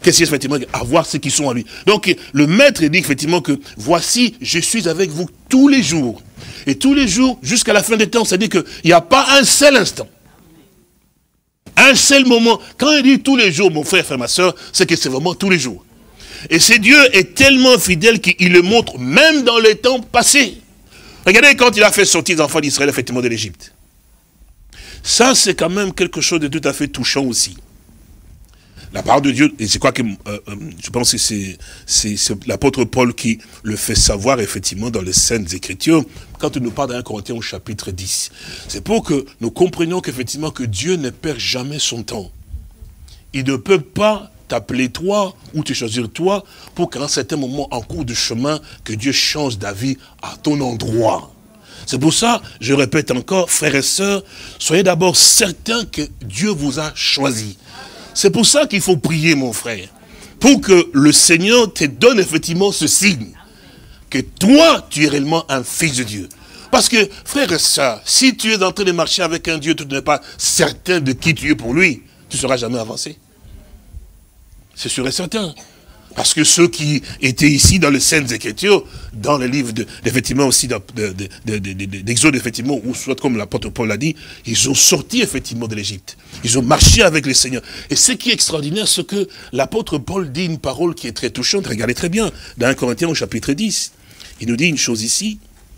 Qu'est-ce qu'il y a effectivement à voir ceux qui sont en lui. Donc le maître dit effectivement que voici, je suis avec vous tous les jours. Et tous les jours, jusqu'à la fin des temps, c'est-à-dire qu'il n'y a pas un seul instant. Un seul moment. Quand il dit tous les jours, mon frère, frère, ma soeur, c'est que c'est vraiment tous les jours. Et ce Dieu est tellement fidèle qu'il le montre même dans les temps passés. Regardez quand il a fait sortir les enfants d'Israël effectivement de l'Égypte. Ça, c'est quand même quelque chose de tout à fait touchant aussi. La parole de Dieu, et c'est quoi que, euh, je pense que c'est l'apôtre Paul qui le fait savoir effectivement dans les Saintes Écritures, quand il nous parle dans un Corinthiens au chapitre dix. C'est pour que nous comprenions qu'effectivement que Dieu ne perd jamais son temps. Il ne peut pas t'appeler toi ou te choisir toi pour qu'à un certain moment en cours de chemin, que Dieu change d'avis à ton endroit. C'est pour ça, je répète encore, frères et sœurs, soyez d'abord certains que Dieu vous a choisi. C'est pour ça qu'il faut prier, mon frère, pour que le Seigneur te donne effectivement ce signe, que toi, tu es réellement un fils de Dieu. Parce que, frère et sœur, si tu es en train de marcher avec un Dieu, tu n'es pas certain de qui tu es pour lui, tu ne seras jamais avancé. C'est sûr et certain. Parce que ceux qui étaient ici dans les Saintes Écritures, dans les livres de, effectivement aussi d'Exode, de, de, de, de, effectivement, ou soit comme l'apôtre Paul l'a dit, ils ont sorti effectivement de l'Égypte. Ils ont marché avec le Seigneur. Et ce qui est extraordinaire, c'est que l'apôtre Paul dit une parole qui est très touchante. Regardez très bien, dans un Corinthiens au chapitre dix. Il nous dit une chose ici.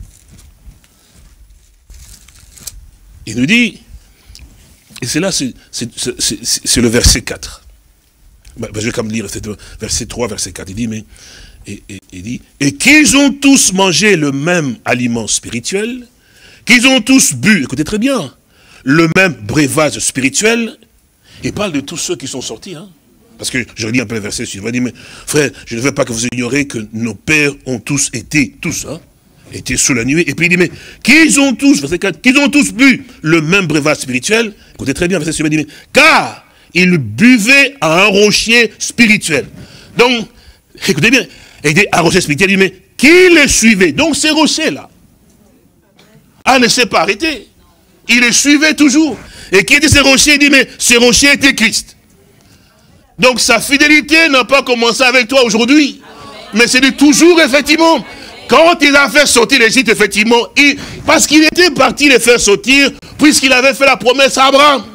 Il nous dit, et c'est là, c'est le verset quatre. Ben, je vais quand même lire verset trois, verset quatre. Il dit, mais, et, et, il dit, et qu'ils ont tous mangé le même aliment spirituel, qu'ils ont tous bu, écoutez très bien, le même breuvage spirituel. Il parle de tous ceux qui sont sortis, hein. Parce que je relis un peu le verset suivant. Il dit, mais frère, je ne veux pas que vous ignorez que nos pères ont tous été, tous, hein, étaient sous la nuée. Et puis il dit, mais qu'ils ont tous, verset quatre, qu'ils ont tous bu le même breuvage spirituel. Écoutez très bien, verset suivant, il dit, mais car il buvait à un rocher spirituel. Donc, écoutez bien, il dit à un rocher spirituel, il dit, mais qui le suivait? Donc ces rochers-là, ah, ne s'est pas arrêté. Il le suivait toujours. Et qui était ces rochers? Il dit, mais ces rochers étaient Christ. Donc sa fidélité n'a pas commencé avec toi aujourd'hui. Mais c'est de toujours, effectivement. Quand il a fait sortir l'Égypte, effectivement, il, parce qu'il était parti les faire sortir, puisqu'il avait fait la promesse à Abraham.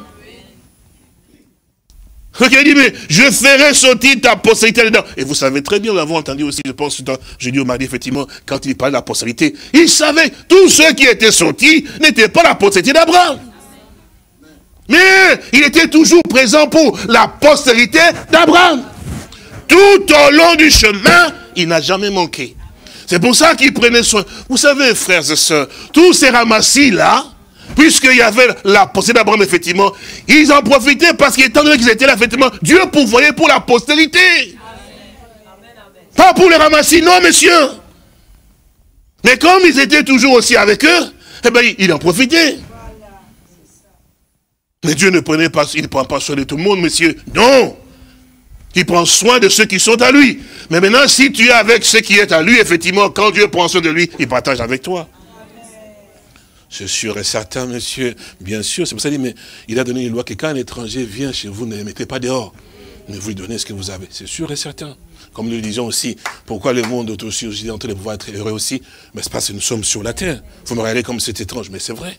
Donc il a dit, mais je ferai sortir ta postérité dedans. Et vous savez très bien, nous l'avons entendu aussi, je pense, dans jeudi au mardi, effectivement, quand il parlait de la postérité, il savait, tous ceux qui étaient sortis n'étaient pas la postérité d'Abraham. Mais il était toujours présent pour la postérité d'Abraham. Tout au long du chemin, il n'a jamais manqué. C'est pour ça qu'il prenait soin. Vous savez, frères et sœurs, tous ces ramassis-là, puisqu'il y avait la postérité d'Abraham, effectivement, ils en profitaient parce qu'étant donné qu'ils étaient là, effectivement, Dieu pourvoyait pour la postérité. Amen. Pas pour les ramassis, non, messieurs. Mais comme ils étaient toujours aussi avec eux, eh bien, il en profitait. Mais Dieu ne prenait pas, il ne prend pas soin de tout le monde, messieurs. Non. Il prend soin de ceux qui sont à lui. Mais maintenant, si tu es avec ceux qui sont à lui, effectivement, quand Dieu prend soin de lui, il partage avec toi. C'est sûr et certain, monsieur. Bien sûr, c'est pour ça qu'il dit, mais il a donné une loi que quand un étranger vient chez vous, ne le mettez pas dehors. Mais vous lui donnez ce que vous avez. C'est sûr et certain. Comme nous le disons aussi, pourquoi le monde aussi est en train de pouvoir être heureux aussi? Mais c'est parce que nous sommes sur la terre. Vous me regardez comme c'est étrange, mais c'est vrai.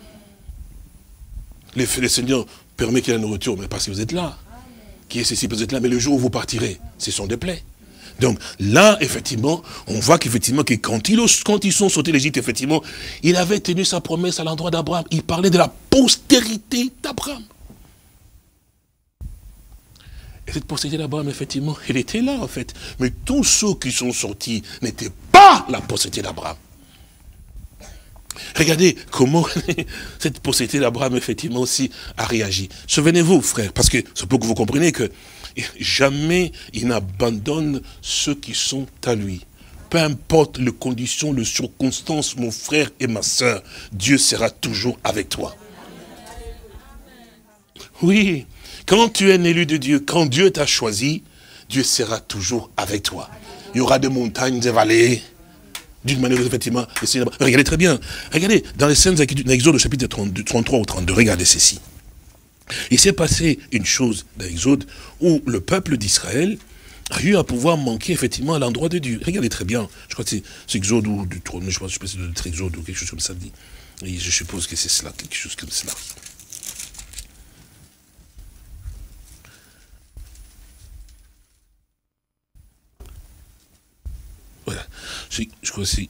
Les, les Seigneurs permettent qu'il y ait la nourriture, mais parce que vous êtes là. Qui est ceci, vous êtes là, mais le jour où vous partirez, ce sont des plaies. Donc là, effectivement, on voit qu'effectivement, que quand ils, quand ils sont sortis de l'Égypte, effectivement, il avait tenu sa promesse à l'endroit d'Abraham. Il parlait de la postérité d'Abraham. Et cette postérité d'Abraham, effectivement, elle était là, en fait. Mais tous ceux qui sont sortis n'étaient pas la postérité d'Abraham. Regardez comment cette postérité d'Abraham, effectivement, aussi a réagi. Souvenez-vous, frère, parce que c'est pour que vous compreniez que jamais il n'abandonne ceux qui sont à lui. Peu importe les conditions, les circonstances, mon frère et ma soeur, Dieu sera toujours avec toi. Oui, quand tu es un élu de Dieu, quand Dieu t'a choisi, Dieu sera toujours avec toi. Il y aura des montagnes, des vallées, d'une manière, effectivement, regardez très bien. Regardez, dans les scènes d'Exode, au chapitre trente-deux, trente-trois ou trente-deux, regardez ceci. Il s'est passé une chose dans l'Exode où le peuple d'Israël a eu à pouvoir manquer effectivement à l'endroit de Dieu. Regardez très bien, je crois que c'est Exode ou du trône, je pense que c'est de Exode ou quelque chose comme ça dit. Et je suppose que c'est cela, quelque chose comme cela. Voilà, je, je crois que c'est...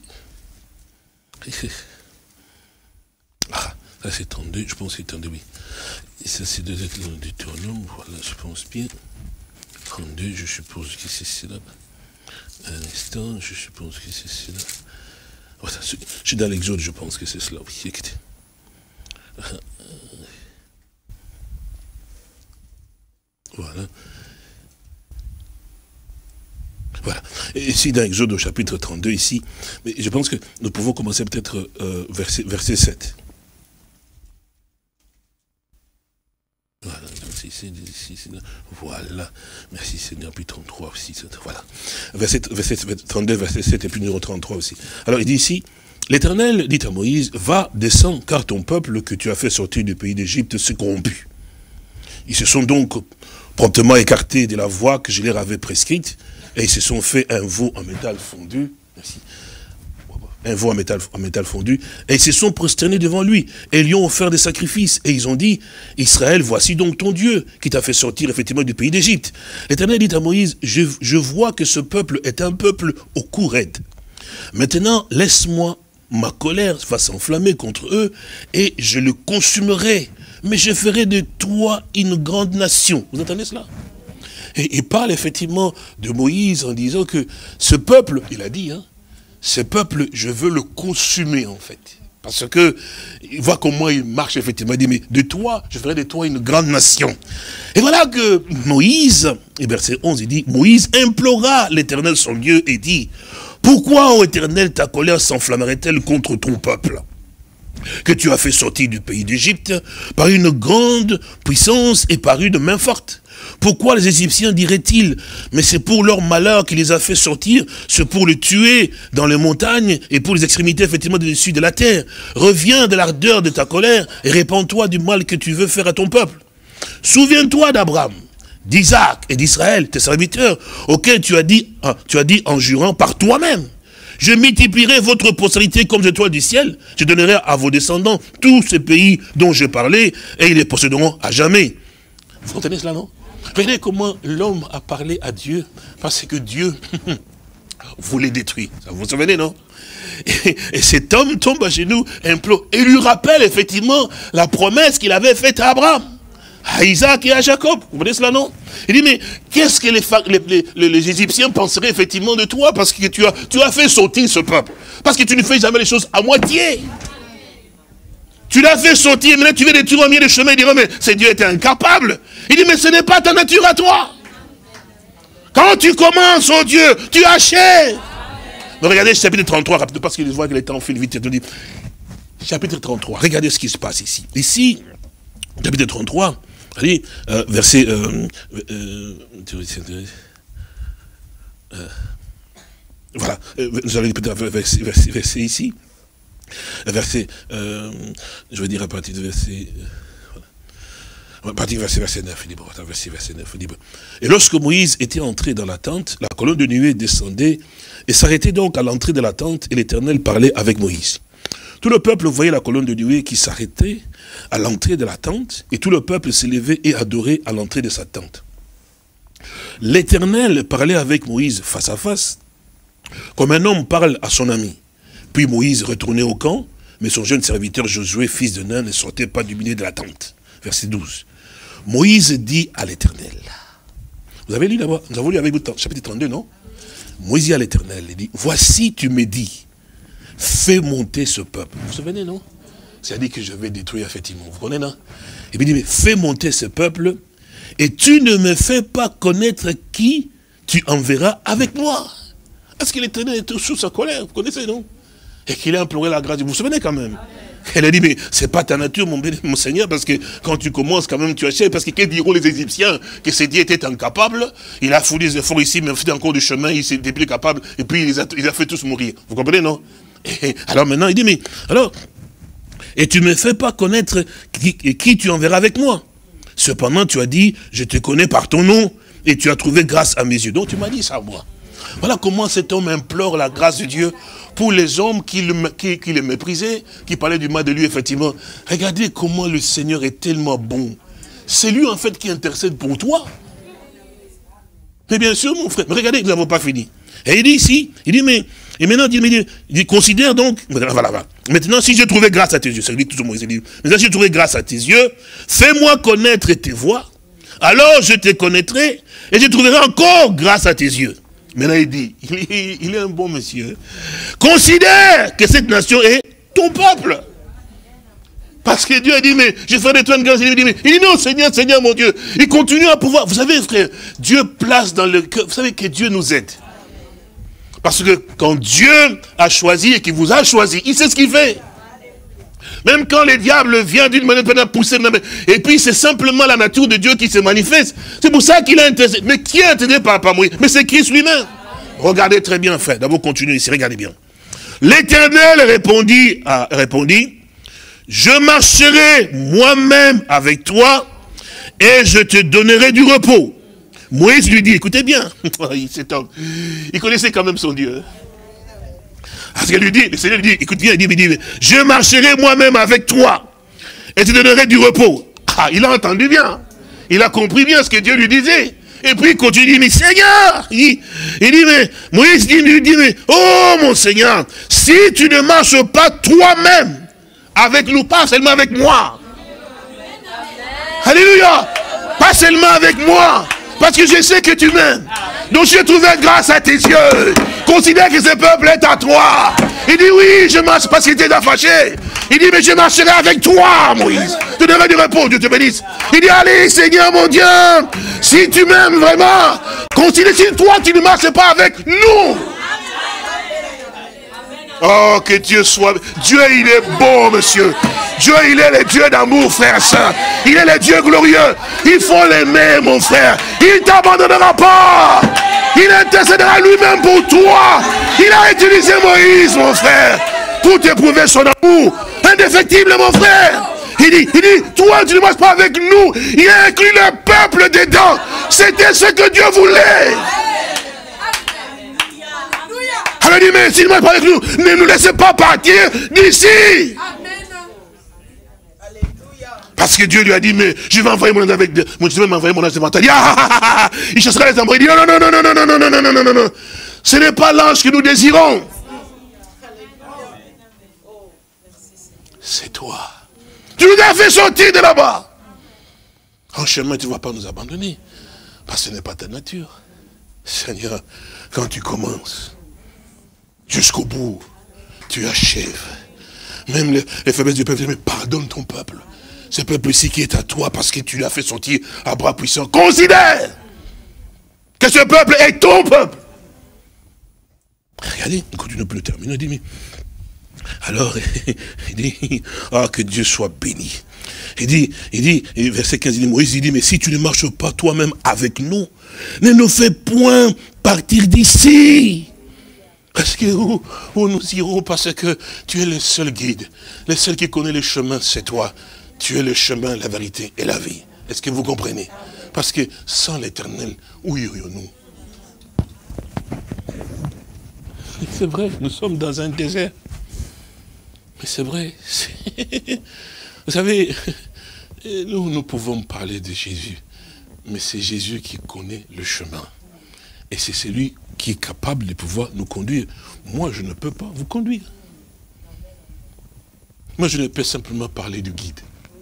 Ah, ça c'est trente-deux, je pense que c'est trente-deux, oui. Et ça c'est de Deutéronome, voilà, je pense bien. trente-deux, je suppose que c'est cela. Un instant, je suppose que c'est cela. Voilà, je suis dans l'Exode, je pense que c'est cela, oui, écoutez. Voilà. Voilà. Et ici, dans l'Exode au chapitre trente-deux, ici, mais je pense que nous pouvons commencer peut-être euh, verset, verset sept. Voilà, donc ici, ici, voilà, merci Seigneur, puis trente-trois aussi, voilà. Verset, verset trente-deux, verset sept, et puis numéro trente-trois aussi. Alors il dit ici, l'Éternel dit à Moïse, va, descends, car ton peuple que tu as fait sortir du pays d'Égypte s'est corrompu. Ils se sont donc promptement écartés de la voie que je leur avais prescrite, et ils se sont fait un veau en métal fondu, merci, un veau en métal, en métal fondu, et ils se sont prosternés devant lui, et lui ont offert des sacrifices, et ils ont dit, Israël, voici donc ton Dieu, qui t'a fait sortir effectivement du pays d'Égypte. L'Éternel dit à Moïse, je, je vois que ce peuple est un peuple au cou raide. Maintenant, laisse-moi, ma colère va s'enflammer contre eux, et je le consumerai, mais je ferai de toi une grande nation. Vous entendez cela? Et il parle effectivement de Moïse en disant que ce peuple, il a dit, hein, ce peuple, je veux le consumer en fait. Parce que, il voit comment il marche effectivement. Il dit, mais de toi, je ferai de toi une grande nation. Et voilà que Moïse, et verset onze, il dit, Moïse implora l'Éternel son Dieu et dit, pourquoi, ô Éternel, ta colère s'enflammerait-elle contre ton peuple que tu as fait sortir du pays d'Égypte par une grande puissance et par une main forte? Pourquoi les Égyptiens diraient-ils, mais c'est pour leur malheur qu'il les a fait sortir, c'est pour les tuer dans les montagnes et pour les extrémités effectivement de dessus de la terre. Reviens de l'ardeur de ta colère et répands-toi du mal que tu veux faire à ton peuple. Souviens-toi d'Abraham, d'Isaac et d'Israël, tes serviteurs, auxquels tu as dit, tu as dit en jurant par toi-même. Je multiplierai votre postérité comme les étoiles du ciel. Je donnerai à vos descendants tous ces pays dont je parlais et ils les posséderont à jamais. Vous entendez cela, non? Regardez comment l'homme a parlé à Dieu, parce que Dieu voulait détruire. Ça vous vous souvenez, non? Et, et cet homme tombe à genoux, implore, et lui rappelle effectivement la promesse qu'il avait faite à Abraham, à Isaac et à Jacob. Vous voyez cela, non? Il dit, mais qu'est-ce que les, les, les, les Égyptiens penseraient effectivement de toi, parce que tu as, tu as fait sortir ce peuple, parce que tu ne fais jamais les choses à moitié. Tu l'as fait sortir, maintenant tu veux détruire au milieu des chemins, il dit, mais c'est Dieu était incapable. Il dit, mais ce n'est pas ta nature à toi. Quand tu commences, oh Dieu, tu achèves. Mais regardez chapitre trente-trois, rapidement, parce qu'il voit que le temps file vite. Chapitre trente-trois, regardez ce qui se passe ici. Ici, chapitre trente-trois, allez, euh, verset... Euh, euh, euh, voilà, vous allez peut-être verset, verset, verset ici. Verset, euh, je veux dire à partir de verset, euh, voilà. À partir de verset, verset neuf, il dit, bon, attends, verset, verset neuf, il dit, bon. Et lorsque Moïse était entré dans la tente, la colonne de nuée descendait et s'arrêtait donc à l'entrée de la tente et l'Éternel parlait avec Moïse. Tout le peuple voyait la colonne de nuée qui s'arrêtait à l'entrée de la tente et tout le peuple s'élevait et adorait à l'entrée de sa tente. L'Éternel parlait avec Moïse face à face, comme un homme parle à son ami. Puis Moïse retournait au camp, mais son jeune serviteur Josué, fils de Nun, ne sortait pas du milieu de la tente. Verset douze. Moïse dit à l'Éternel. Vous avez lu d'abord, nous avons lu avec vous, chapitre trente-deux, non? Moïse dit à l'Éternel, il dit, voici tu me dis, fais monter ce peuple. Vous vous souvenez, non? C'est-à-dire que je vais détruire effectivement, vous connaissez, non? Et puis il dit, mais fais monter ce peuple, et tu ne me fais pas connaître qui tu enverras avec moi. Est-ce que l'Éternel est sous sa colère? Vous connaissez, non? Et qu'il a imploré la grâce. Vous vous souvenez quand même? Elle a dit, mais c'est pas ta nature, mon, mon Seigneur, parce que quand tu commences, quand même, tu achètes, parce que qu'est-ce diront les Égyptiens? Que ces dieux étaient incapables. Il a fourni des efforts ici, mais il fait encore du chemin, il s'est plus capable, et puis il les a, il a fait tous mourir. Vous comprenez, non? Et alors maintenant, il dit, mais, alors, et tu ne me fais pas connaître qui, qui tu enverras avec moi. Cependant, tu as dit, je te connais par ton nom, et tu as trouvé grâce à mes yeux. Donc tu m'as dit ça à moi. Voilà comment cet homme implore la grâce de Dieu pour les hommes qui le, qui, qui le méprisaient, qui parlaient du mal de lui, effectivement. Regardez comment le Seigneur est tellement bon. C'est lui, en fait, qui intercède pour toi. Mais bien sûr, mon frère, mais regardez, nous n'avons pas fini. Et il dit ici, il dit, mais, et maintenant, il dit, il dit, considère donc, voilà, voilà. Maintenant, si je trouvais grâce à tes yeux, c'est lui tout le monde, il dit, maintenant, si je trouvais grâce à tes yeux, fais-moi connaître tes voies, alors je te connaîtrai, et je trouverai encore grâce à tes yeux. Maintenant, il dit, il est, il est un bon monsieur. Considère que cette nation est ton peuple. Parce que Dieu a dit, mais je ferai de toi une grâce. Il dit, mais, il dit, non, Seigneur, Seigneur, mon Dieu. Il continue à pouvoir. Vous savez, frère, Dieu place dans le cœur. Vous savez que Dieu nous aide. Parce que quand Dieu a choisi et qu'il vous a choisi, il sait ce qu'il fait. Même quand le diable vient d'une manière à pousser, et puis c'est simplement la nature de Dieu qui se manifeste. C'est pour ça qu'il a intercédé. Mais qui a intercédé par pas moi? Mais c'est Christ lui-même. Regardez très bien, frère. D'abord, continuez ici, regardez bien. L'Éternel répondit, à, répondit, je marcherai moi-même avec toi et je te donnerai du repos. Moïse lui dit, écoutez bien, cet homme, il connaissait quand même son Dieu. Parce qu'il lui dit, le Seigneur lui dit, écoute bien, il dit, il dit, je marcherai moi-même avec toi et je te donnerai du repos. Ah, il a entendu bien, il a compris bien ce que Dieu lui disait. Et puis il continue, il dit, mais Seigneur, il dit, il dit mais Moïse dit, lui dit, mais oh mon Seigneur, si tu ne marches pas toi-même avec nous, pas seulement avec moi. Alléluia. Pas seulement avec moi. Parce que je sais que tu m'aimes. Donc j'ai trouvé grâce à tes yeux. Considère que ce peuple est à toi. Il dit oui, je marche parce qu'il était fâché. Il dit mais je marcherai avec toi, Moïse. Tu devrais du repos, Dieu te bénisse. Il dit allez, Seigneur mon Dieu, si tu m'aimes vraiment, considère si toi tu ne marches pas avec nous. Oh, que Dieu soit... Dieu, il est bon, monsieur. Dieu, il est le Dieu d'amour, frère, saint. Il est le Dieu glorieux. Il faut l'aimer, mon frère. Il ne t'abandonnera pas. Il intercédera lui-même pour toi. Il a utilisé Moïse, mon frère, pour t'éprouver son amour. Indéfectible, mon frère. Il dit, il dit, toi, tu ne marches pas avec nous. Il a inclus le peuple dedans. C'était ce que Dieu voulait. Alors il dit, mais s'il ne marche pas avec nous, ne nous laissez pas partir d'ici. Parce que Dieu lui a dit, mais je vais envoyer mon ange avec, je vais m'envoyer mon ange devant toi. Il dit, ah, ah, ah, ah, il chassera les embrouilles. Il dit, non, non, non, non, non, non, non, non, non, non, non, non. Ce n'est pas l'ange que nous désirons. C'est toi. Tu nous as fait sortir de là-bas. En chemin, tu ne vas pas nous abandonner. Parce que ce n'est pas ta nature. Seigneur, quand tu commences, jusqu'au bout, tu achèves. Même les, les faiblesses du peuple, mais pardonne ton peuple. Ce peuple-ci qui est à toi parce que tu l'as fait sortir à bras puissants. Considère que ce peuple est ton peuple. Regardez, il continue plus le terminer. Il dit, mais alors, il dit, ah, que Dieu soit béni. Il dit, il dit, verset quinze, il dit, Moïse, il dit, mais si tu ne marches pas toi-même avec nous, ne nous fais point partir d'ici. Parce que où, où nous irons, parce que tu es le seul guide. Le seul qui connaît le chemin, c'est toi. Tu es le chemin, la vérité et la vie. Est-ce que vous comprenez? Parce que sans l'Éternel, où irions-nous? C'est vrai, nous sommes dans un désert. Mais c'est vrai. Vous savez, nous, nous pouvons parler de Jésus. Mais c'est Jésus qui connaît le chemin. Et c'est celui qui est capable de pouvoir nous conduire. Moi, je ne peux pas vous conduire. Moi, je ne peux simplement parler du guide.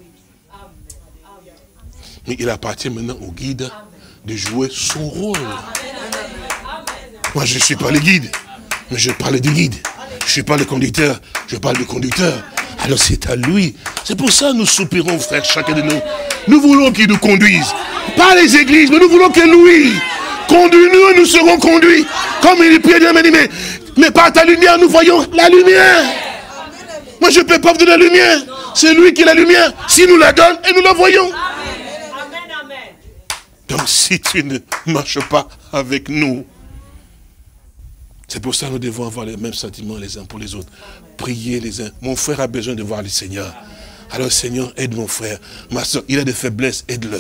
Mais il appartient maintenant au guide de jouer son rôle. Moi, je ne suis pas le guide, mais je parle du guide. Je ne suis pas le conducteur, je parle du conducteur. Alors c'est à lui. C'est pour ça que nous soupirons, frère, chacun de nous. Nous voulons qu'il nous conduise. Pas les églises, mais nous voulons que lui conduise-nous et nous serons conduits. Comme il prie, il dit, mais, mais par ta lumière, nous voyons la lumière. Moi, je ne peux pas vous donner la lumière. C'est lui qui est la lumière. Si nous la donne, et nous la voyons. Donc, si tu ne marches pas avec nous, c'est pour ça que nous devons avoir les mêmes sentiments les uns pour les autres. Prier les uns. Mon frère a besoin de voir le Seigneur. Alors Seigneur, aide mon frère, ma soeur, il a des faiblesses, aide-le.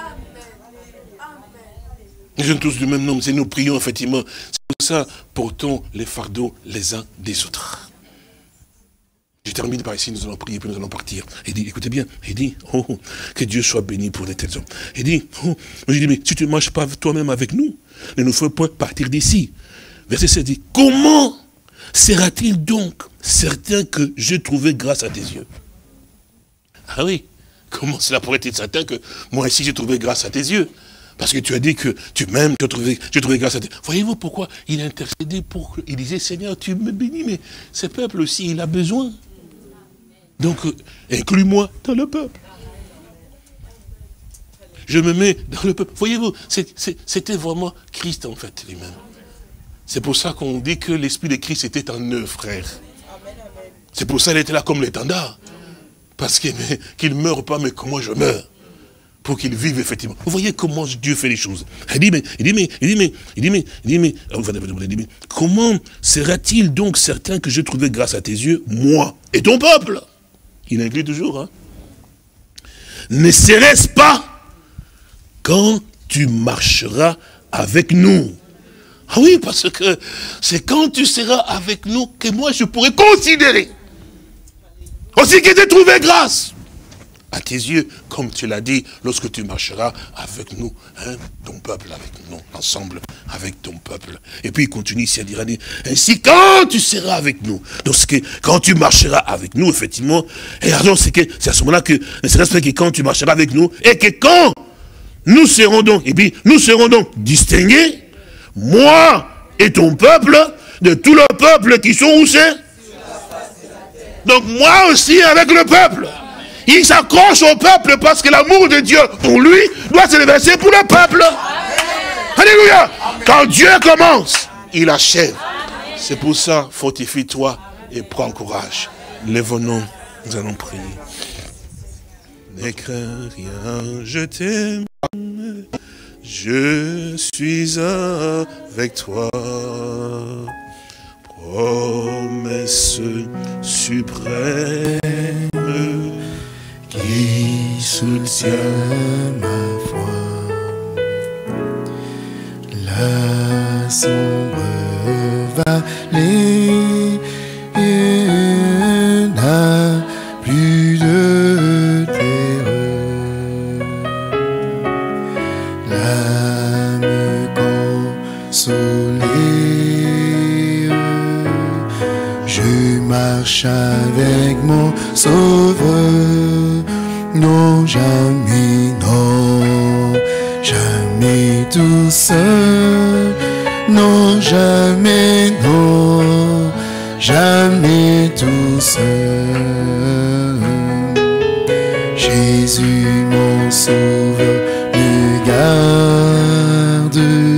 Nous sommes tous du même nom, c'est nous prions effectivement. C'est pour ça, portons les fardeaux les uns des autres. Je termine par ici, nous allons prier, puis nous allons partir. Il dit, écoutez bien, il dit, oh, oh, que Dieu soit béni pour les tels hommes. Il dit, oh, je dis, mais si tu ne marches pas toi-même avec nous, ne nous fais point partir d'ici. Verset sept dit, comment sera-t-il donc certain que j'ai trouvé grâce à tes yeux? Ah oui, comment cela pourrait être certain que moi ici j'ai trouvé grâce à tes yeux? Parce que tu as dit que tu m'aimes, tu as trouvé, tu as trouvé grâce à tes yeux. Voyez-vous pourquoi il a intercédé pour... Il disait, Seigneur, tu me bénis, mais ce peuple aussi, il a besoin. Donc, euh, inclus-moi dans le peuple. Je me mets dans le peuple. Voyez-vous, c'était vraiment Christ en fait lui-même. C'est pour ça qu'on dit que l'Esprit de Christ était en eux, frère. C'est pour ça qu'il était là comme l'étendard. Parce qu'il ne meurt pas, mais que moi je meurs. Pour qu'il vive effectivement. Vous voyez comment Dieu fait les choses. Il dit, mais, il dit, mais, il dit, mais, il dit, mais, il dit, mais, il dit, mais comment sera-t-il donc certain que j'ai trouvé grâce à tes yeux, moi et ton peuple? Il inclut toujours, hein. Ne serait-ce pas quand tu marcheras avec nous? Ah oui, parce que c'est quand tu seras avec nous que moi je pourrais considérer aussi que j'ai trouvé grâce à tes yeux, comme tu l'as dit, lorsque tu marcheras avec nous, hein, ton peuple avec nous, ensemble avec ton peuple. Et puis il continue ici à dire, ainsi quand tu seras avec nous, donc que quand tu marcheras avec nous, effectivement, et alors c'est à ce moment-là que, ne serait-ce pas que quand tu marcheras avec nous, et que quand nous serons donc, et puis nous serons donc distingués, moi et ton peuple, de tout le peuple qui sont où c'est? Donc moi aussi avec le peuple. Il s'accroche au peuple parce que l'amour de Dieu pour lui doit se déverser pour le peuple. Alléluia. Quand Dieu commence, il achève. C'est pour ça, fortifie-toi et prends courage. Lève-nous, nous allons prier. Ne crains rien, je t'aime, je suis avec toi. Promesse suprême qui soutient ma foi. La sombre vallée n'a plus de terreur. L'âme consolée, je marche avec mon Sauveur. Non, jamais, non, jamais tout seul. Non, jamais, non, jamais tout seul. Jésus, mon Sauveur, me garde.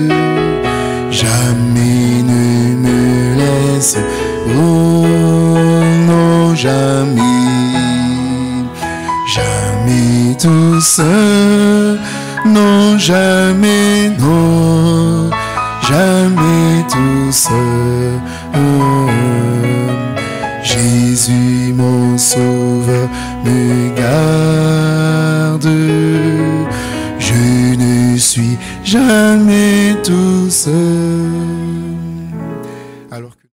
Jamais ne me laisse, oh non, jamais. Jamais tout seul, non, jamais, non, jamais tout seul. Oh, Jésus, mon Sauveur, me garde. Je ne suis jamais tout seul. Alors que